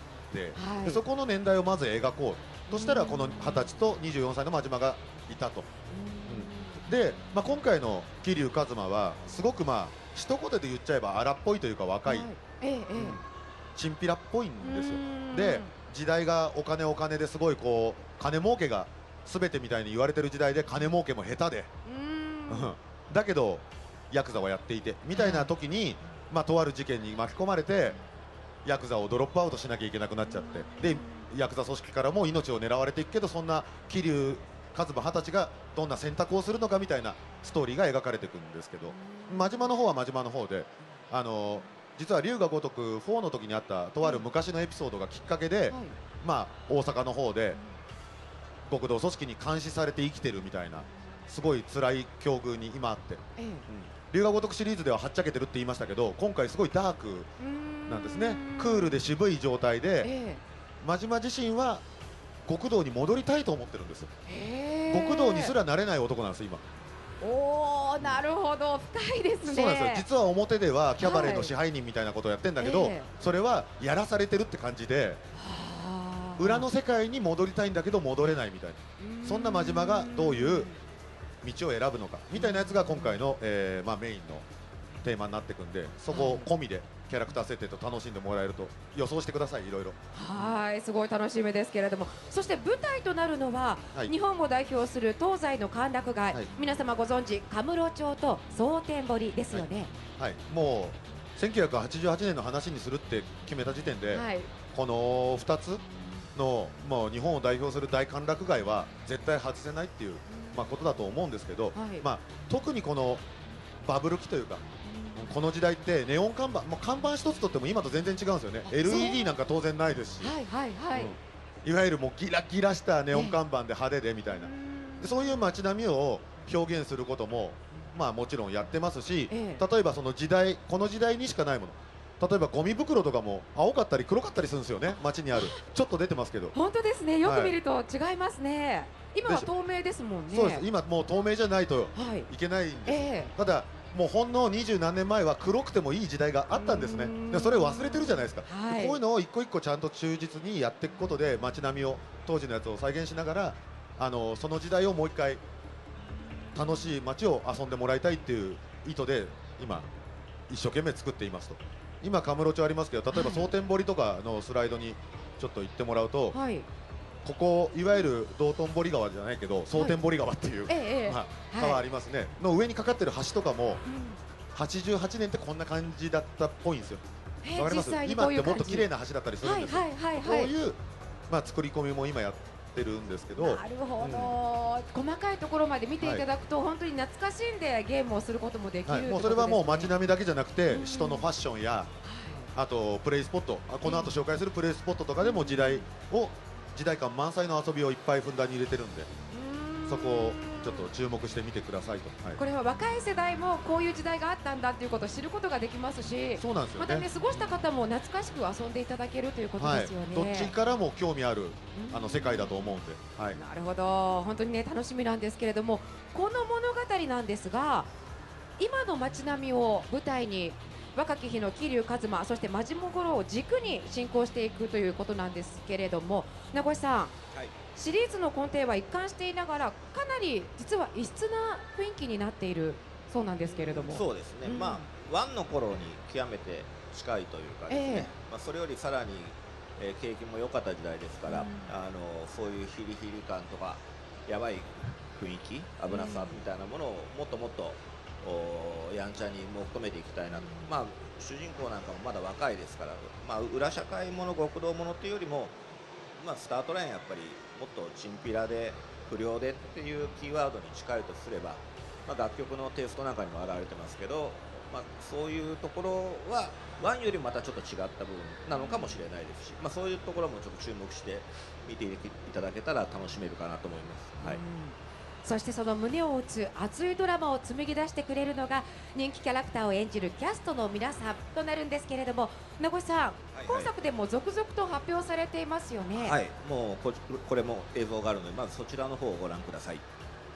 L: はい、でそこの年代をまず描こうとしたらこのはたちとにじゅうよんさいの真島がいたと。うん、で、まあ、今回の桐生一馬はすごくまあ一言で言っちゃえば荒っぽいというか若い、はい、ええ、うん、チンピラっぽいんですよ。で時代がお金お金ですごいこう金儲けが全てみたいに言われてる時代で金儲けも下手でだけどヤクザはやっていてみたいな時に、まあ、とある事件に巻き込まれてヤクザをドロップアウトしなきゃいけなくなっちゃってでヤクザ組織からも命を狙われていくけどそんな桐生一馬はたちがどんな選択をするのかみたいなストーリーが描かれていくんですけど、真島の方は真島の方であの実は龍が如くフォーの時にあったとある昔のエピソードがきっかけで、はい、まあ大阪の方で極道組織に監視されて生きてるみたいなすごい辛い境遇に今あって、ええ、うん、龍が如くシリーズでははっちゃけてるって言いましたけど今回すごいダークなんですね。クールで渋い状態で、ええ、真島自身は極道に戻りたいと思ってるんです。極道にすらなれない男なんです今。
J: おー、なるほど、深いですね。
L: そうなんですよ。実は表ではキャバレーの支配人みたいなことをやってんだけど、はい、それはやらされてるって感じで裏の世界に戻りたいんだけど戻れないみたいな、そんな真島がどういう道を選ぶのかみたいなやつが今回の、えーまあ、メインのテーマになっていくんで、そこ込みでキャラクター設定と楽しんでもらえると予想してください。いろいろ
J: はい、すごい楽しみですけれども、そして舞台となるのは、はい、日本を代表する東西の歓楽街、はい、皆様ご存知カムロ町と蒼天堀ですよね。
L: はい、はい、もうせんきゅうひゃくはちじゅうはちねんの話にするって決めた時点で、はい、このふたつのもう日本を代表する大歓楽街は絶対外せないっていう、まあ、ことだと思うんですけど、はい、まあ、特にこのバブル期というかこの時代ってネオン看板、もう看板一つとっても今と全然違うんですよね。 エルイーディー なんか当然ないですし、はいはいはい、うん、いわゆるもうギラギラしたネオン看板で派手でみたいな、でそういう街並みを表現することもまあもちろんやってますし、ええ、例えばその時代この時代にしかないもの、例えばゴミ袋とかも青かったり黒かったりするんですよね。街にあるちょっと出てますけど
J: 本当ですね、よく見ると違いますね、はい、今は透明ですもんね。
L: そうです、今もう透明じゃないといけないんです、はい、えー、ただもうほんの二十何年前は黒くてもいい時代があったんですね。でそれを忘れてるじゃないですか、はい、こういうのを一個一個ちゃんと忠実にやっていくことで街並みを当時のやつを再現しながらあのその時代をもう一回楽しい街を遊んでもらいたいっていう意図で今一生懸命作っていますと。今カムロ町ありますけど、例えば蒼天堀とかのスライドにちょっと行ってもらうと、はい、ここいわゆる道頓堀川じゃないけど蒼天堀川っていう、はい、まあ、川ありますね、はい、の上にかかってる橋とかも、うん、はちじゅうはちねんってこんな感じだったっぽいんですよ。わかります？今ってもっと綺麗な橋だったりするんですよ。こういう、まあ、作り込みも今やってるんですけど、
J: なるほど、うん、細かいところまで見ていただくと、はい、本当に懐かしんでゲームをすることもできる、はい、
L: もうそれはもう街並みだけじゃなくて、うん、人のファッションや、あとプレイスポット、この後紹介するプレイスポットとかでも時代を時代感満載の遊びをいっぱいふんだんに入れてるんで、そこをちょっと注目してみてくださいと、はい、
J: これは若い世代もこういう時代があったんだということを知ることができますし、
L: そうなんですよね、
J: またね過ごした方も懐かしく遊んでいただけるということですよね、
L: はい、どっちからも興味あるあの世界だと思うんで、はい、
J: なるほど、本当にね楽しみなんですけれども、この物語なんですが今の街並みを舞台に若き日の桐生一馬、そして真島五郎を軸に進行していくということなんですけれども、名越さん、はい、シリーズの根底は一貫していながらかなり実は異質な雰囲気になっているそうなんですけれども。
K: そうですね、うん、まあワンの頃に極めて近いというかですね、えー、まあそれよりさらに、えー、景気も良かった時代ですから、うん、あのそういうヒリヒリ感とかやばい雰囲気、危なさみたいなものをもっともっとやんちゃに求めていきたいなと、まあ、主人公なんかもまだ若いですから、まあ、裏社会もの極道ものっていうよりも、まあ、スタートラインやっぱりもっとチンピラで不良でっていうキーワードに近いとすれば、まあ、楽曲のテイストなんかにも表れてますけど、まあ、そういうところはワンよりまたちょっと違った部分なのかもしれないですし、まあ、そういうところもちょっと注目して見ていただけたら楽しめるかなと思います。はい、
J: そしてその胸を打つ熱いドラマを紡ぎ出してくれるのが人気キャラクターを演じるキャストの皆さんとなるんですけれども、名越さん、はいはい、今作でも続々と発表されていますよね。
K: はい、もう こ, これも映像があるので、まずそちらの方をご覧ください。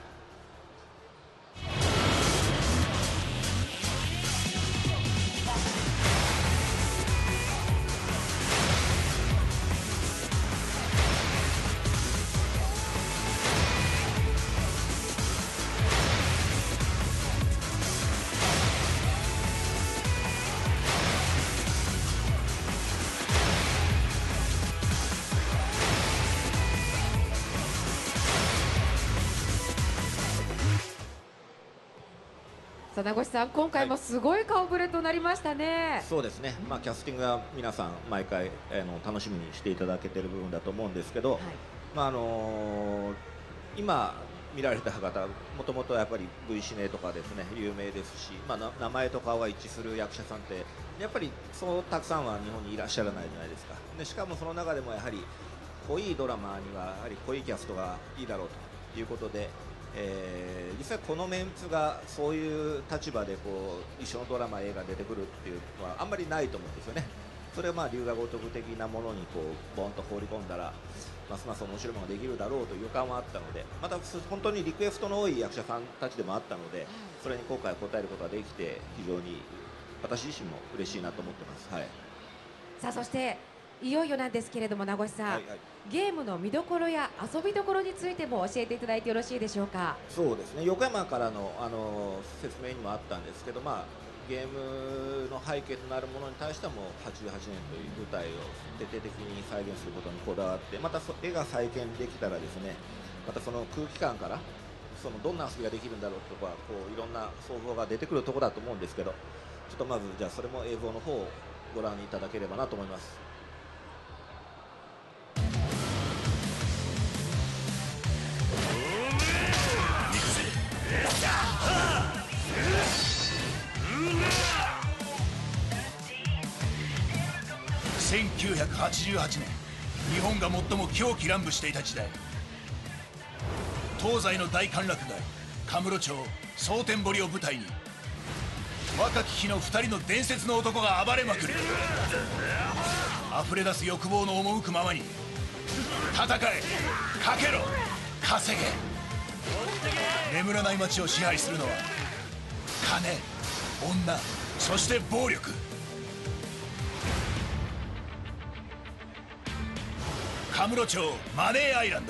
J: 名越さん、今回もすごい顔ぶれとなりましたね。
K: はい、そうですね、まあ、キャスティングは皆さん毎回、あの楽しみにしていただけている部分だと思うんですけど、はい、まああのー、今見られた方、もともとやっぱり V シネとかですね有名ですし、まあ、名前と顔が一致する役者さんってやっぱりそうたくさんは日本にいらっしゃらないじゃないですか。でしかもその中でもやはり濃いドラマにはやはり濃いキャストがいいだろうということで、えー、実際このメンツがそういう立場でこう一緒のドラマ映画出てくるっていうのはあんまりないと思うんですよね。それはまあ龍が如く的なものにこうボンと放り込んだらますます面白いものができるだろうという予感はあったので、また本当にリクエストの多い役者さんたちでもあったので、それに今回応えることができて非常に私自身も嬉しいなと思ってます。はい、
J: さあそしていよいよなんですけれども、名越さん、はいはい、ゲームの見どころや遊びどころについても教えていただいてよろしいでしょうか。
K: そうですね、横山からの、あの説明にもあったんですけど、まあ、ゲームの背景となるものに対してはもうはちじゅうはちねんという舞台を徹底的に再現することにこだわって、また絵が再現できたらですね、またその空気感からそのどんな遊びができるんだろうとか、こういろんな想像が出てくるところだと思うんですけど、ちょっとまずじゃあそれも映像の方をご覧いただければなと思います。
T: せんきゅうひゃくはちじゅうはちねん、日本が最も狂気乱舞していた時代、東西の大歓楽街カムロ町蒼天堀を舞台に若き日のふたりの伝説の男が暴れまくる。溢れ出す欲望の赴くままに戦え、かけろ、稼げ。眠らない街を支配するのは金、女、そして暴力。カムロ町マネーアイランド、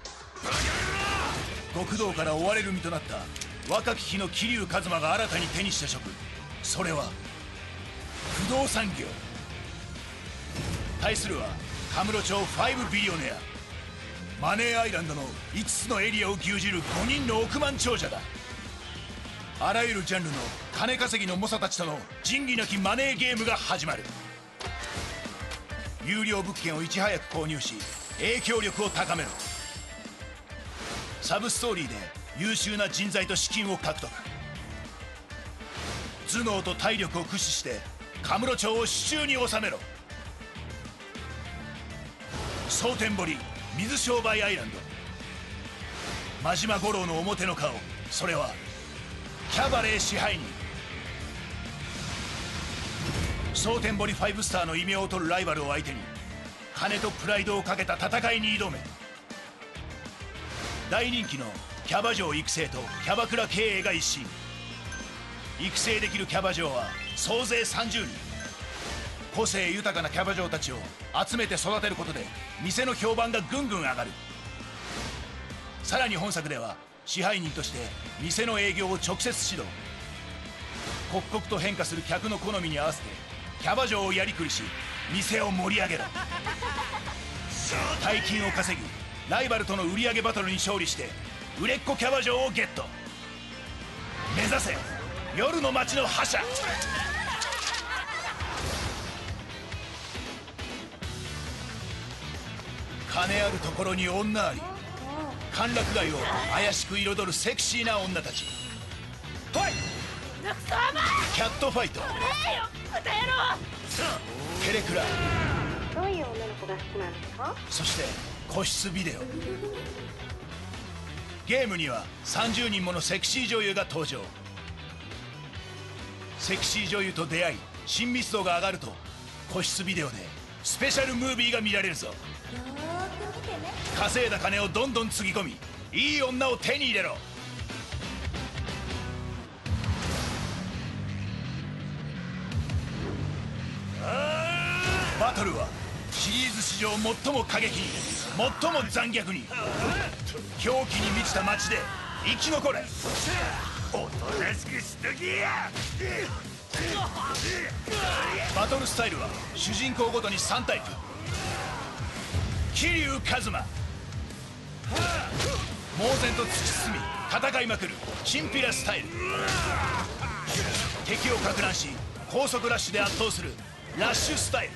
T: 極道から追われる身となった若き日の桐生一馬が新たに手にした職、それは不動産業。対するはカムロ町ファイブビリオネア、マネーアイランドのいつつのエリアを牛耳るごにんの億万長者だ。あらゆるジャンルの金稼ぎの猛者たちとの仁義なきマネーゲームが始まる。有料物件をいち早く購入し影響力を高めろ。サブストーリーで優秀な人材と資金を獲得。頭脳と体力を駆使してカムロ町を手中に収めろ。蒼天堀水商売アイランド、真島五郎の表の顔、それはキャバレー支配人。蒼天堀ファイブスターの異名を取るライバルを相手に金とプライドをかけた戦いに挑め。大人気のキャバ嬢育成とキャバクラ経営が一新。育成できるキャバ嬢は総勢さんじゅうにん。個性豊かなキャバ嬢たちを集めて育てることで店の評判がぐんぐん上がる。さらに本作では支配人として店の営業を直接指導。刻々と変化する客の好みに合わせてキャバ嬢をやりくりし店を盛り上げろ。大金を稼ぎライバルとの売り上げバトルに勝利して売れっ子キャバ嬢をゲット。目指せ夜の街の覇者。金あるところに女あり、歓楽街を怪しく彩るセクシーな女たち。ファイキャットファイト、ケレクラ、
U: どういう女の子が好きなんですか？
T: そして個室ビデオ。 ゲームにはさんじゅうにんものセクシー女優が登場。セクシー女優と出会い親密度が上がると個室ビデオでスペシャルムービーが見られるぞ。稼いだ金をどんどんつぎ込み、いい女を手に入れろ。バトルはシリーズ史上最も過激に、最も残虐に、狂気に満ちた街で生き残れ。
M: おとなしくしとけや。
T: バトルスタイルは主人公ごとにさんタイプ。桐生一馬、猛然と突き進み戦いまくるチンピラスタイル。敵を撹乱し高速ラッシュで圧倒するラッシュスタイル。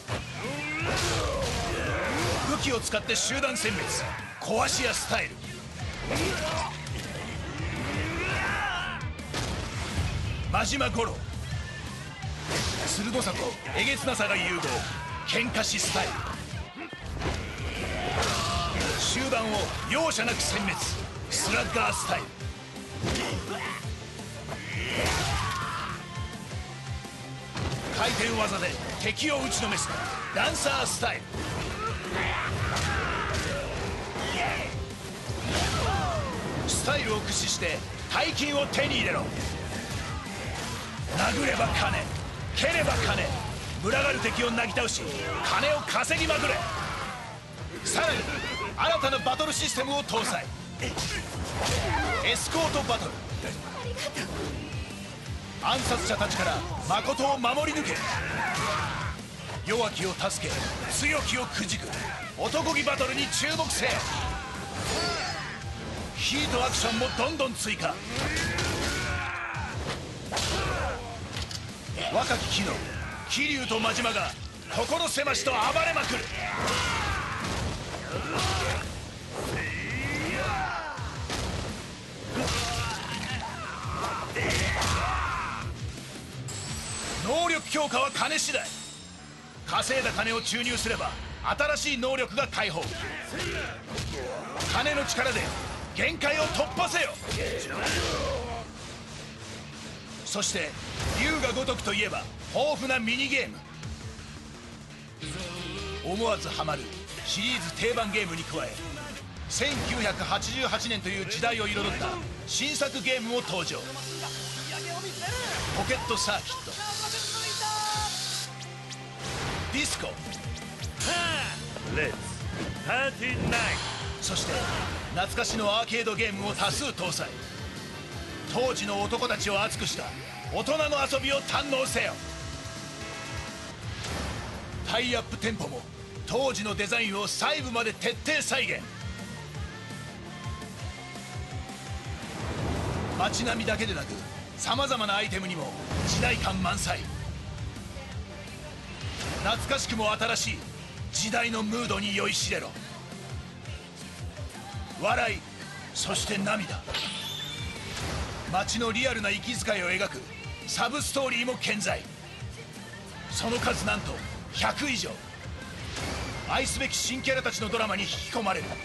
T: 武器を使って集団殲滅壊し屋スタイル。真島五郎、鋭さとえげつなさが融合喧嘩師スタイル。集団を容赦なく殲滅スラッガースタイル。回転技で敵を打ちのめすダンサースタイル。スタイルを駆使して大金を手に入れろ。殴れば金、蹴れば金、群がる敵をなぎ倒し金を稼ぎまくれ。さらに新たなバトルシステムを搭載。エスコートバトル。暗殺者たちから誠を守り抜け。弱きを助け強きをくじく男気バトルに注目せ。ヒートアクションもどんどん追加。若き日の桐生と真島が所狭しと暴れまくる。能力強化は金次第。稼いだ金を注入すれば新しい能力が解放。金の力で限界を突破せよ。そして龍が如くといえば豊富なミニゲーム。思わずハマるシリーズ定番ゲームに加えせんきゅうひゃくはちじゅうはちねんという時代を彩った新作ゲームも登場。ポケットサーキット、ディスコ、
M: レッツパーティーナイト、
T: そして懐かしのアーケードゲームを多数搭載。当時の男たちを熱くした大人の遊びを堪能せよ。タイアップテンポも当時のデザインを細部まで徹底再現。街並みだけでなくさまざまなアイテムにも時代感満載。懐かしくも新しい時代のムードに酔いしれろ。笑い、そして涙、街のリアルな息遣いを描くサブストーリーも健在。その数なんとひゃく以上。愛すべき新キャラたちのドラマに引き込まれる。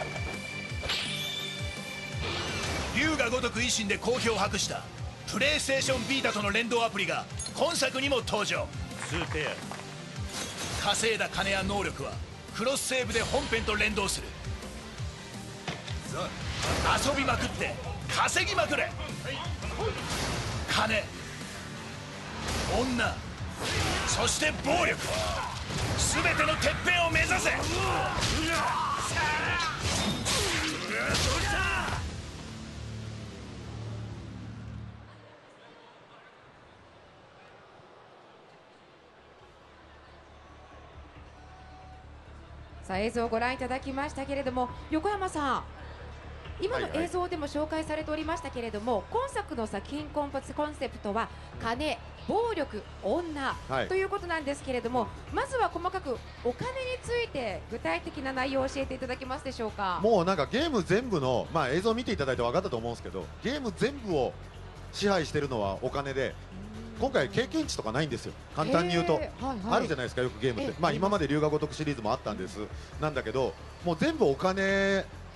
T: 龍が如く維新で好評を博したプレイステーションビータとの連動アプリが今作にも登場。稼いだ金や能力はクロスセーブで本編と連動する。遊びまくって稼ぎまくれ。金、女、そして暴力、全てのてっぺんを目指せ。
J: さあ映像をご覧いただきましたけれども、横山さん、今の映像でも紹介されておりましたけれども、はいはい、今作の作品コンコンセプトは金、暴力、女、はい、ということなんですけれども、まずは細かくお金について具体的な内容を教えていただけますでしょうか。
L: もうなんかゲーム全部の、まあ、映像を見ていただいて分かったと思うんですけど、ゲーム全部を支配しているのはお金で、今回経験値とかないんですよ。簡単に言うと、はいはい、あるじゃないですか、よくゲームって。まあ今まで龍が如くシリーズもあったんですなんだけど、もう全部お金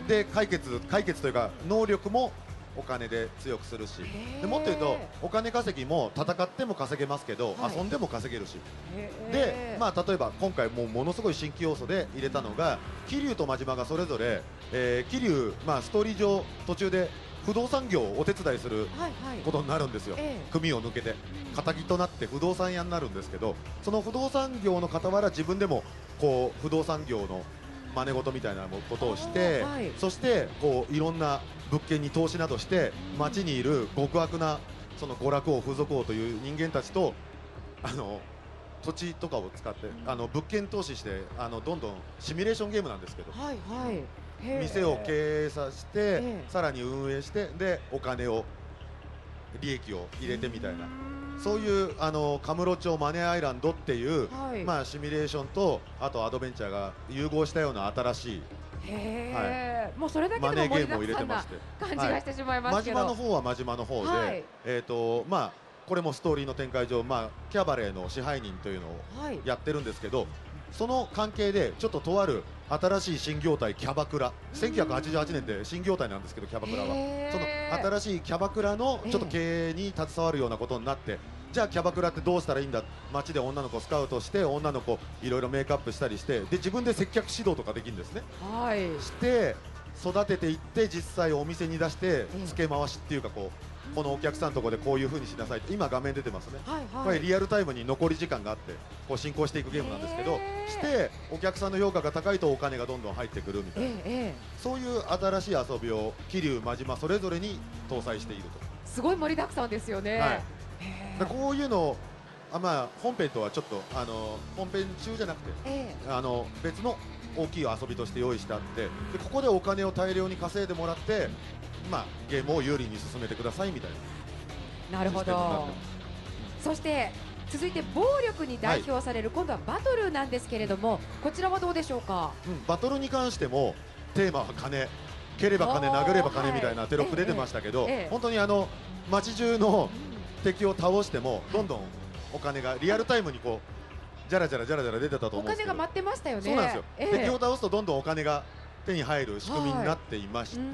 L: で解決解決というか能力もお金で強くするし、でもっと言うとお金稼ぎも戦っても稼げますけど、はい、遊んでも稼げるし、で、まあ、例えば今回もうものすごい新規要素で入れたのが桐生と真島がそれぞれ、えー、桐生、まあ、ストーリー上途中で不動産業をお手伝いすることになるんですよ、はいはい、組を抜けて敵となって不動産屋になるんですけど、その不動産業の傍ら自分でもこう不動産業の真似事みたいなことをして、はい、そしてこういろんな物件に投資などして町にいる極悪なその娯楽王風俗王という人間たちとあの土地とかを使ってあの物件投資してあのどんどんシミュレーションゲームなんですけど、はいはい、店を経営させてさらに運営してでお金を利益を入れてみたいな、そういうあのカムロ町マネーアイランドっていう、はい、まあシミュレーションとあとアドベンチャーが融合したような新しい
J: へ、はい、もうそれだけでも盛りだくさんな感じがしてしまいますけど、
L: 真島の方は真島の方で、はい、えーとまあ、これもストーリーの展開上、まあ、キャバレーの支配人というのをやってるんですけど、はい、その関係でちょっととある新しい新業態キャバクラ、せんきゅうひゃくはちじゅうはちねんで新業態なんですけどキャバクラはその新しいキャバクラのちょっと経営に携わるようなことになって、じゃあキャバクラってどうしたらいいんだ、街で女の子スカウトして女の子いろいろメイクアップしたりしてで自分で接客指導とかできるんですね、はい、して育てていって実際お店に出して付け回しっていうかこうこのお客さんのところでこういう風にしなさいと今画面出てますね、はいはい、これリアルタイムに残り時間があってこう進行していくゲームなんですけど、してお客さんの評価が高いとお金がどんどん入ってくるみたいな、そういう新しい遊びを桐生真島それぞれに搭載していると。
J: すごい盛りだくさんですよね、はい、
L: でこういうのをあ、まあ、本編とはちょっとあの本編中じゃなくて、えー、あの別の大きい遊びとして用意してあってでここでお金を大量に稼いでもらって、まあ、ゲームを有利に進めてくださいみたいな。
J: なるほど。そして続いて暴力に代表される、はい、今度はバトルなんですけれどもこちらはどうでしょうか。
L: うん、バトルに関してもテーマは金、蹴れば金殴れば金みたいなテロップ出てましたけど、はいえええ、本当にあの街中の敵を倒してもどんどんお金がリアルタイムにこうじゃらじゃらじゃらじゃら出てたと思うんですけど、
J: お金が待ってましたよね。
L: そうなんですよ、ええ、敵を倒すとどんどんお金が手に入る仕組みになっていまして、はい、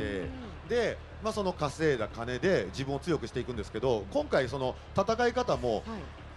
L: で、まあ、その稼いだ金で自分を強くしていくんですけど今回その戦い方も、はい、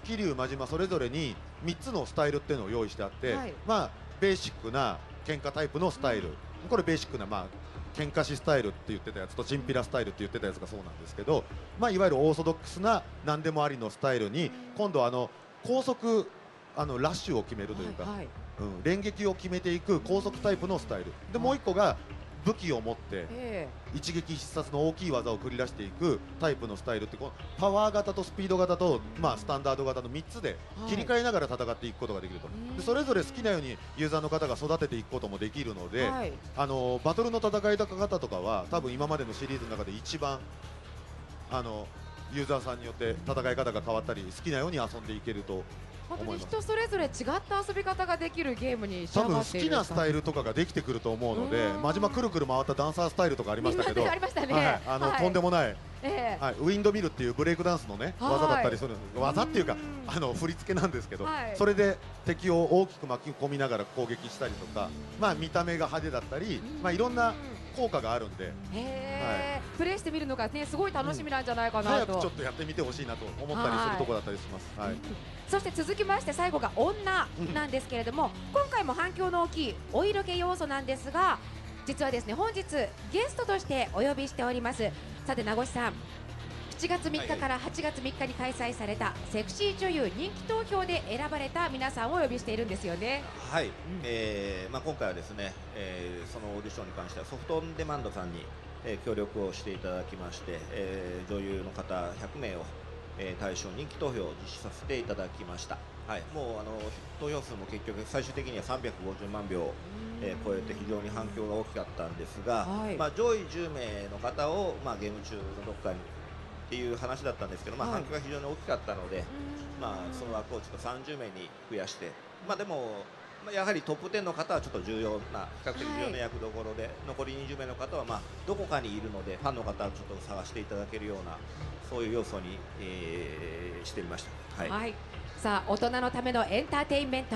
L: 桐生真島それぞれにみっつのスタイルっていうのを用意してあって、はい、まあベーシックな喧嘩タイプのスタイル、これベーシックなまあ喧嘩師スタイルって言ってたやつとチンピラスタイルって言ってたやつがそうなんですけど、まあ、いわゆるオーソドックスな何でもありのスタイルに今度はあの高速あのラッシュを決めるというか、はいはい、うん、連撃を決めていく高速タイプのスタイルで、もう一個が武器を持って一撃必殺の大きい技を繰り出していくタイプのスタイルって、このパワー型とスピード型と、まあ、スタンダード型のみっつで切り替えながら戦っていくことができると、でそれぞれ好きなようにユーザーの方が育てていくこともできるので、はい、あのバトルの戦い方とかは多分今までのシリーズの中で一番あのユーザーさんによって戦い方が変わったり好きなように遊んでいけると
J: 本当に人それぞれ違った遊び方ができるゲームに仕上がっている。
L: 多分好きなスタイルとかができてくると思うので、真島くるくる回ったダンサースタイルとかありましたけど、
J: ありましたね、
L: はい、あの、はい、とんでもない、
J: えー
L: はい、ウィンドミルっていうブレイクダンスのね技だったりする、技っていうかあの振り付けなんですけど、はい、それで敵を大きく巻き込みながら攻撃したりとか、まあ見た目が派手だったり、まあいろんな効果があるんで、
J: へー、プレイしてみるのがねすごい楽しみなんじゃないかなと、
L: 早くちょっとやってみてほしいなと思ったりするところだったりします。はい、
J: そして続きまして最後が女なんですけれども、今回も反響の大きいお色気要素なんですが、実はですね本日ゲストとしてお呼びしております。さて名越さん、しちがつみっかからはちがつみっかに開催されたセクシー女優人気投票で選ばれた皆さんをお呼びしているんですよね。
K: はい、うん、えーまあ、今回はですね、えー、そのオーディションに関してはソフトオンデマンドさんに、えー、協力をしていただきまして、えー、女優の方ひゃくめいを、えー、対象人気投票を実施させていただきました。はい、もうあの投票数も結局最終的にはさんびゃくごじゅうまんひょうを、えー、超えて非常に反響が大きかったんですが、はい、まあ、上位じゅうめいの方を、まあ、ゲーム中のどこかにっていう話だったんですけど、まあ、反響が非常に大きかったので、まあ、その枠をちょっとさんじゅうめいに増やして、まあ、でも、まあ、やはりトップじゅうの方はちょっと重要な比較的重要な役どころで、はい、残りにじゅうめいの方は、まあ、どこかにいるのでファンの方はちょっと探していただけるようなそういう要素に、えー、してみました。はい、
J: はい、さあ大人のためのエンターテインメント、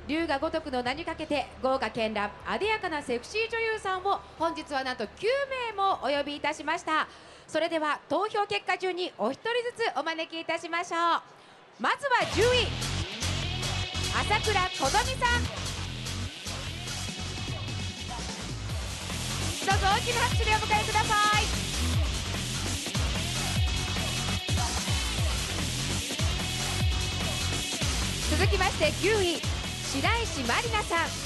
J: 龍が如くの名にかけて豪華絢爛あでやかなセクシー女優さんを本日はなんときゅうめいもお呼びいたしました。それでは投票結果順にお一人ずつお招きいたしましょう。まずはじゅうい、朝倉こどみさん、どうぞ大きな拍手でお迎えください。続きましてきゅうい、白石まりなさん、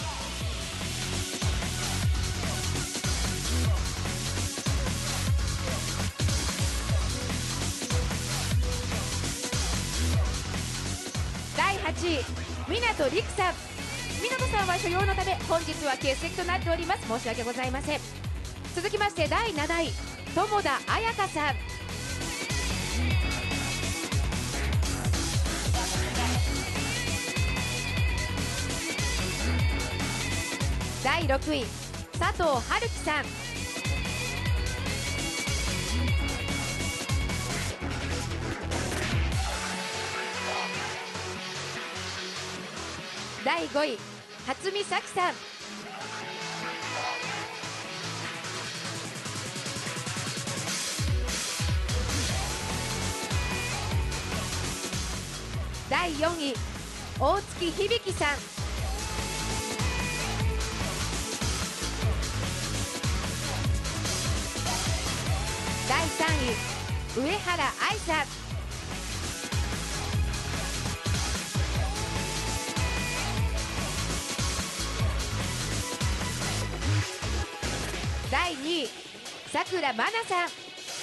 J: だいはちい、湊陸さん。湊さんは所用のため本日は欠席となっております。申し訳ございません。続きましてだいなない、友田彩香さん。だいろくい、佐藤春樹さん。だいごい、初見咲さん。だいよんい、大月響さん。だいさんい、上原愛さん。だいにい、さくらまなさん。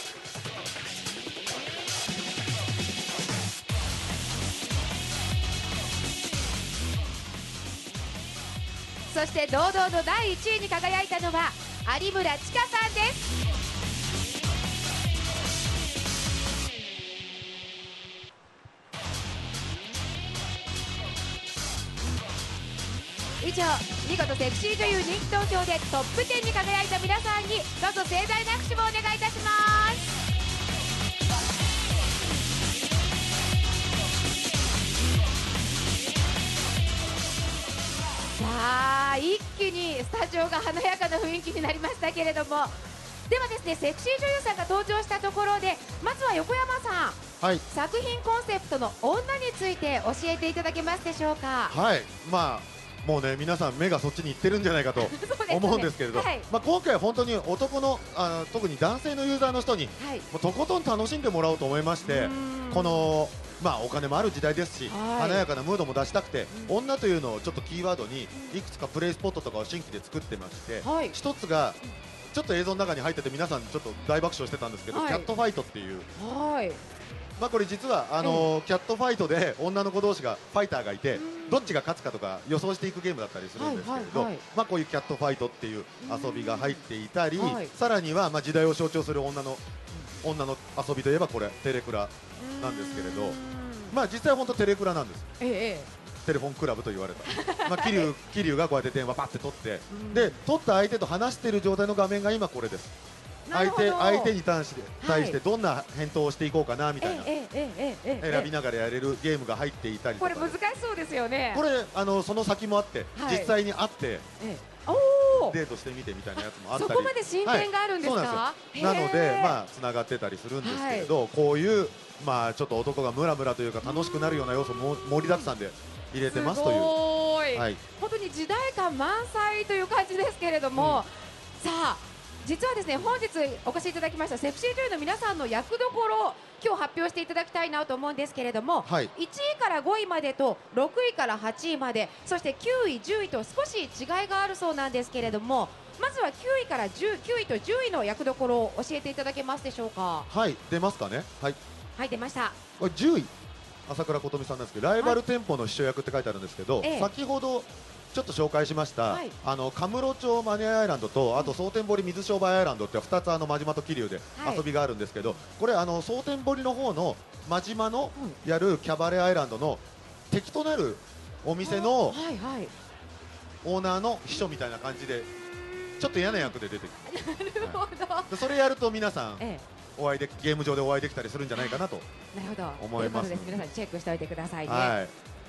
J: そして堂々のだいいちいに輝いたのは有村千佳さんです。以上、見事セクシー女優人気投票でトップじゅうに輝いた皆さんにどうぞ盛大な拍手をお願いいたします。さあ、一気にスタジオが華やかな雰囲気になりましたけれども、ではですね、セクシー女優さんが登場したところで、まずは横山さん、はい、作品コンセプトの女について教えていただけますでしょうか。
L: はい、まあもうね、皆さん目がそっちに行ってるんじゃないかと思うんですけれど、はい、まあ今回は本当に男のあの特に男性のユーザーの人に、はい、もうとことん楽しんでもらおうと思いまして、このまあお金もある時代ですし、はい、華やかなムードも出したくて、うん、女というのをちょっとキーワードにいくつかプレイスポットとかを新規で作ってまして、はい、一つがちょっと映像の中に入ってて皆さんちょっと大爆笑してたんですけど、はい、キャットファイトっていう。はい、まあこれ実はあのー、キャットファイトで女の子同士がファイターがいて、どっちが勝つかとか予想していくゲームだったりするんですけれど、まあこういうキャットファイトっていう遊びが入っていたり、はい、さらにはまあ時代を象徴する女の女の遊びといえばこれテレクラなんですけれど、まあ実際本当テレクラなんです。ええ、テレフォンクラブと言われた、まあ、桐生桐生がこうやって電話パッて取って、で取った相手と話している状態の画面が今これです。相手相手に対して対してどんな返答をしていこうかなみたいな選びながらやれるゲームが入っていたりとか、
J: これ難しそうですよね。
L: これあのその先もあって、はい、実際に会って、ええ、デートしてみてみたいなやつもあったり、
J: そこまで進展があるんですか。
L: はい、な, なのでまあつながってたりするんですけれど、はい、こういうまあちょっと男がムラムラというか楽しくなるような要素も盛りだくさんで入れてますという、
J: はい、本当に時代感満載という感じですけれども、うん、さあ実はですね、本日お越しいただきましたセクシー女優の皆さんの役どころ、今日発表していただきたいなと思うんですけれども、はい、いちいからごいまでとろくいからはちいまで、そしてきゅうい、じゅういと少し違いがあるそうなんですけれども、まずはきゅういからじゅう、きゅういとじゅういの役どころを教えていただけますでしょうか。
L: はい、出ますかね。はい、
J: はい、出ました。
L: これじゅうい、朝倉琴美さんなんですけど、ライバル店舗の秘書役って書いてあるんですけど、はい、先ほどちょっと紹介しました、はい、あのカムロ町マネアイランドと、あと蒼天堀水商売アイランドってふたつあの真島と桐生で遊びがあるんですけど、はい、これあの蒼天堀の方の真島のやるキャバレーアイランドの敵となるお店のオーナーの秘書みたいな感じでちょっと嫌な役で出てきて、なるほど、はい、それやると皆さん、ええ、お会いでゲーム上でお会いできたりするんじゃないかなと思います。
J: ということです。皆さんチェックしておいてくださいね。
L: はい、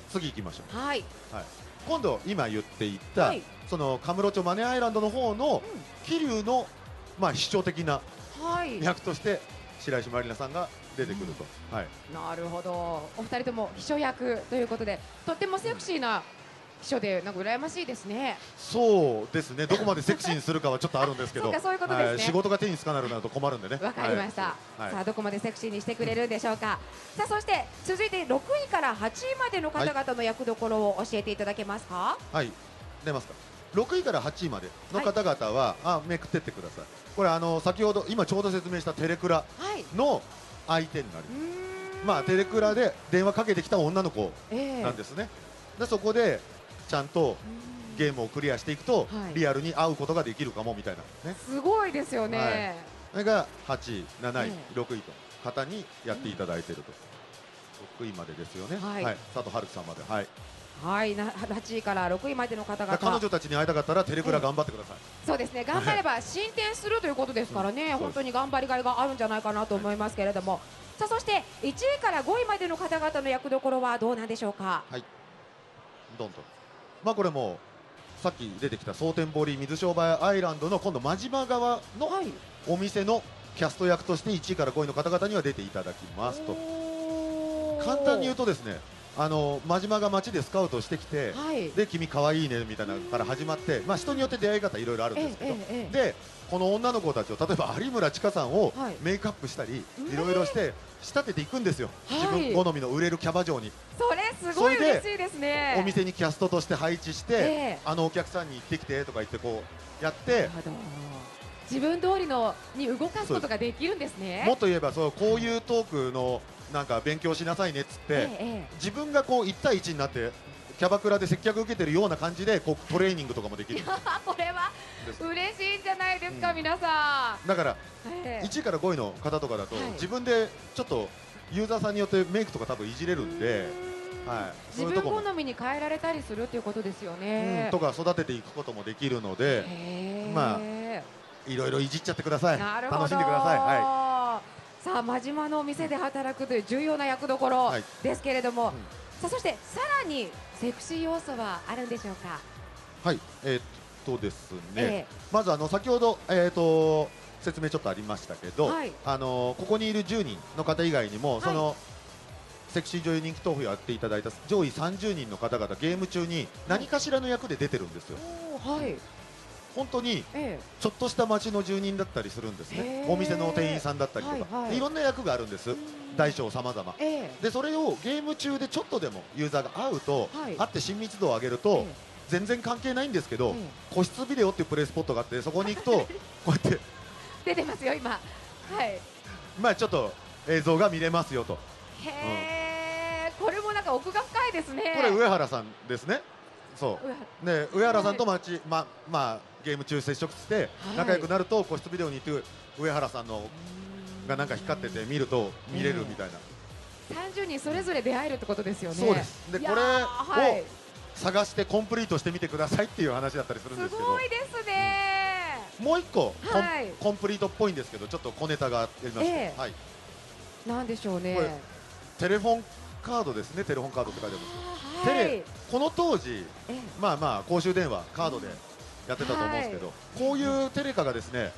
L: 次行きましょう。
J: はい、
L: はい、今度今言っていた、はい、そのカムロ町マネーアイランドの方の桐生の、まあ、秘書的な役として白石まりなさんが出てくると、うん、はい、
J: なるほど。お二人とも秘書役ということで、とってもセクシーな秘書でなんか羨ましいですね。
L: そうですね。どこまでセクシーにするかはちょっとあるんですけど、
J: そうか、そういうことですね。はい、
L: 仕事が手につかなくなると困るんでね。
J: わかりました。はい、さあどこまでセクシーにしてくれるんでしょうか。さあそして続いてろくいからはちいまでの方々の役どころを教えていただけますか。
L: はい、出ますか。ろくいからはちいまでの方々は、はい、あめくってってください。これあの先ほど今ちょうど説明したテレクラの相手になります。はい、まあテレクラで電話かけてきた女の子なんですね。えー、でそこでちゃんとゲームをクリアしていくと、はい、リアルに会うことができるかもみたいな、ね、
J: すごいですよね。はい、
L: それがはちい、なない、ろくいと方にやっていただいていると、ろくいまでですよね。はい、はい、佐藤春樹さんまで、はい、
J: はい、はちいからろくいまでの方々、
L: 彼女たちに会いたかったらテレクラ頑張ってください。
J: そうですね、頑張れば進展するということですからね、うん、本当に頑張りがいがあるんじゃないかなと思いますけれども、はい、さあそしていちいからごいまでの方々の役どころはどうなんでしょうか。
L: はい、どんどん、まあこれもさっき出てきた蒼天堀水商売アイランドの今度真島側のお店のキャスト役としていちいからごいの方々には出ていただきますと。簡単に言うとですね、あの真島が街でスカウトしてきて、はい、で君可愛いねみたいなのから始まって、まあ人によって出会い方いろいろあるんですけど、えええ、でこの女の子たちを例えば有村千佳さんをメイクアップしたり、はい、いろいろして仕立てていくんですよ、はい、自分好みの売れるキャバ嬢に。
J: それすごい嬉しいですね。
L: お店にキャストとして配置して、えー、あのお客さんに行ってきてとか言ってこうやって、
J: 自分通りのに動かすことができるんですね。
L: もっと言えばそうこういうトークのなんか勉強しなさいねっつって、ええ、自分がこういち対いちになってキャバクラで接客受けてるような感じでこうトレーニングとかもできる。
J: これは嬉しいんじゃないですか、うん、皆さん。
L: だから、ええ、いちいからごいの方とかだと、はい、自分でちょっとユーザーさんによってメイクとか多分いじれるんで、はい、
J: 自分好みに変えられたりするっていうことですよね。
L: うん、とか育てていくこともできるので、まあいろいろいじっちゃってください。楽しんでください。はい、
J: さあ真島のお店で働くという重要な役どころですけれども、はい、うん、さあそしてさらにセクシー要素はあるんでしょうか。
L: はい、えー、っとですね、えー、まずあの先ほど、えー、っと説明ちょっとありましたけど、はい、あのここにいるじゅうにんの方以外にも、はい、そのセクシー女優人気投票をやっていただいた上位さんじゅうにんの方々ゲーム中に何かしらの役で出てるんですよ。
J: はい、
L: 本当にちょっとした町の住人だったりするんですね。お店の店員さんだったりとか、はいはい、いろんな役があるんです。大小様々、えー、でそれをゲーム中でちょっとでもユーザーが会うと、はい、会って親密度を上げると、えー、全然関係ないんですけど、えー、個室ビデオっていうプレイスポットがあって、そこに行くとこうやって
J: 出てますよ今。はい、
L: まあちょっと映像が見れますよと。
J: へー、うん、これもなんか奥が深いですね。
L: これ上原さんですね。そうね、上原さんとまち、ままあゲーム中接触して仲良くなると、個室ビデオに行って上原さんのがなんか光ってて見ると見れるみたいな、
J: えー、さんじゅうにんそれぞれ出会えるってことですよね。
L: そうです。でこれを探してコンプリートしてみてくださいっていう話だったりするんですけど、
J: すごいですね、
L: うん、もう一個、はい、コンプリートっぽいんですけどちょっと小ネタがありまして、えー、はい、
J: なんでしょうね。
L: これテレフォンカードですね。テレフォンカードって書いてあるんですよ、はい、テレこの当時、えー、まあまあ公衆電話カードでやってたと思うんですけど、はい、こういうテレカがですね、はい、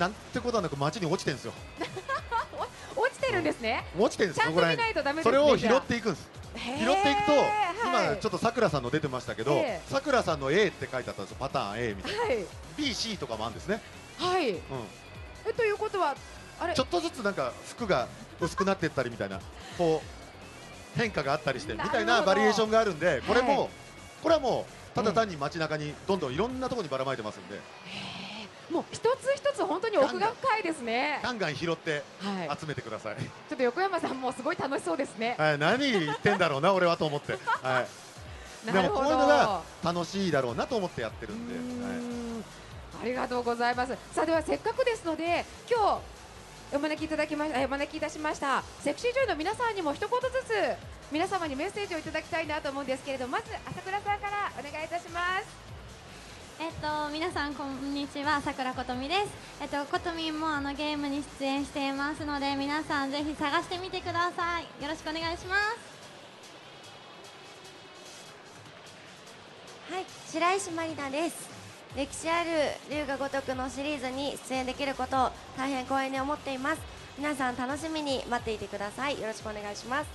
L: なんてことはなく街に落ちてるんですよ。
J: 落ちてるんですね。
L: 落ちてるんです。ちゃんと見ないとダメですね。それを拾っていくんです。拾っていくと、今ちょっとさくらさんの出てましたけど、さくらさんの A って書いてあったんですよ。パターン A みたいな、はい、ビーシー とかもあるんですね。
J: はい、うん、えということはあれ
L: ちょっとずつなんか服が薄くなっていったりみたいなこう変化があったりしてみたいなバリエーションがあるんで、これも、はい、これはもうただ単に街中にどんどんいろんなところにばらまいてますんで、
J: もう一つ一つ本当に奥が深いですね。
L: ガンガン拾って集めてください。はい、ち
J: ょっと横山さんもすごい楽しそうですね。
L: はい、何言ってんだろうな俺はと思って、はい、でもこういうのが楽しいだろうなと思ってやってるんで、はい、
J: ありがとうございます。さあではせっかくですので今日お招きいただきました、お招きいたしましたセクシー女優の皆さんにも一言ずつ皆様にメッセージをいただきたいなと思うんですけれども、まず朝倉さんからお願いいたします。
U: えっと皆さんこんにちは、さくらことみです。えっとことみんもあのゲームに出演していますので、皆さんぜひ探してみてください。よろしくお願いします。
E: はい、白石まりなです。歴史ある龍が如くのシリーズに出演できることを大変光栄に思っています。皆さん楽しみに待っていてください。よろしくお願いします。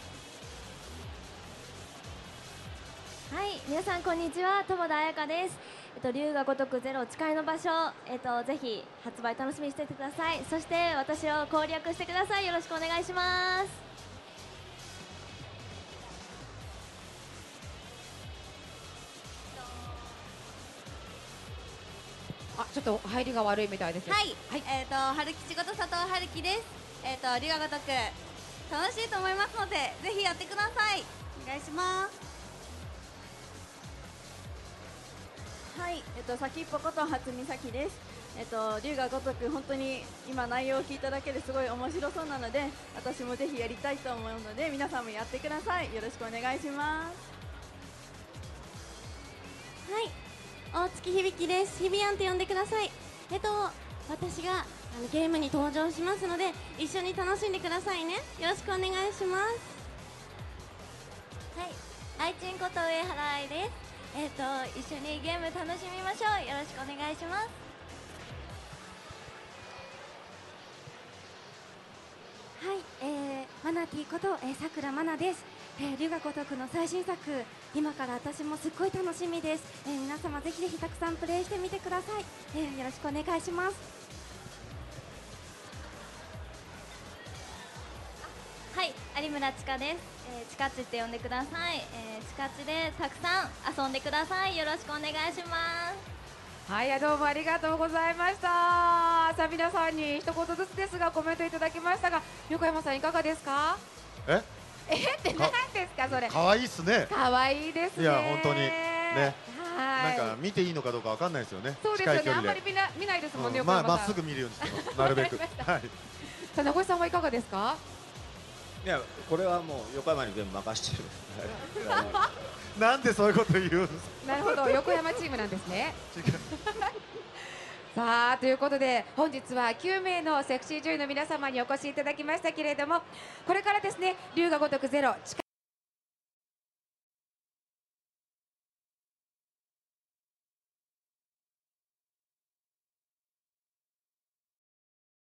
U: はい、皆さんこんにちは、友田彩香です。えっと龍が如くゼロ誓いの場所、えっとぜひ発売楽しみにしていてください。そして私を攻略してください。よろしくお願いします。
J: あ、ちょっと入りが悪いみたいです。
V: はい、はい、えっ、ー、と春吉こと佐藤春樹です。えっ、ー、と龍が如く楽しいと思いますのでぜひやってください。お願いします。
W: はい、えっ、ー、と先っぽこと初美咲です。えっ、ー、と龍が如く本当に今内容を聞いただけですごい面白そうなので私もぜひやりたいと思うので皆さんもやってください。よろしくお願いします。
U: はい、大月響です。日比安って呼んでください。えっと私があのゲームに登場しますので一緒に楽しんでくださいね。よろしくお願いします。
X: はい、愛ちんこと上原愛です。えっと一緒にゲーム楽しみましょう。よろしくお願いします。
U: はい、えー、マナティこと、えー、さくらまなです。えー、龍が如くの最新作、今から私もすっごい楽しみです。えー、皆様ぜひぜひたくさんプレイしてみてください。えー、よろしくお願いします。
X: はい、有村ちかです。えー、ちかっちって呼んでください。えー、ちかっちでたくさん遊んでください。よろしくお願いします。
J: はい、どうもありがとうございました。さあ皆さんに一言ずつですがコメントいただきましたが、横山さんいかがですか？
L: え？
J: えって何ですかそれ？
L: 可愛いっすね。
J: 可愛いですね。
L: いや本当にね。
J: はい。
L: なんか見ていいのかどうかわかんないですよね。
J: そうですよね。あんまり見な見ないですもんね。
L: うん、まあまっすぐ見るようにしてます。なるべく。はい。
J: さあ名越さんはいかがですか？
K: いやこれはもう横山に全部任してる。
L: なんでそういうこと言うんですか？
J: なるほど、横山チームなんですね。さあということで本日はきゅうめいのセクシー女優の皆様にお越しいただきましたけれども、これからですね龍が如くゼロ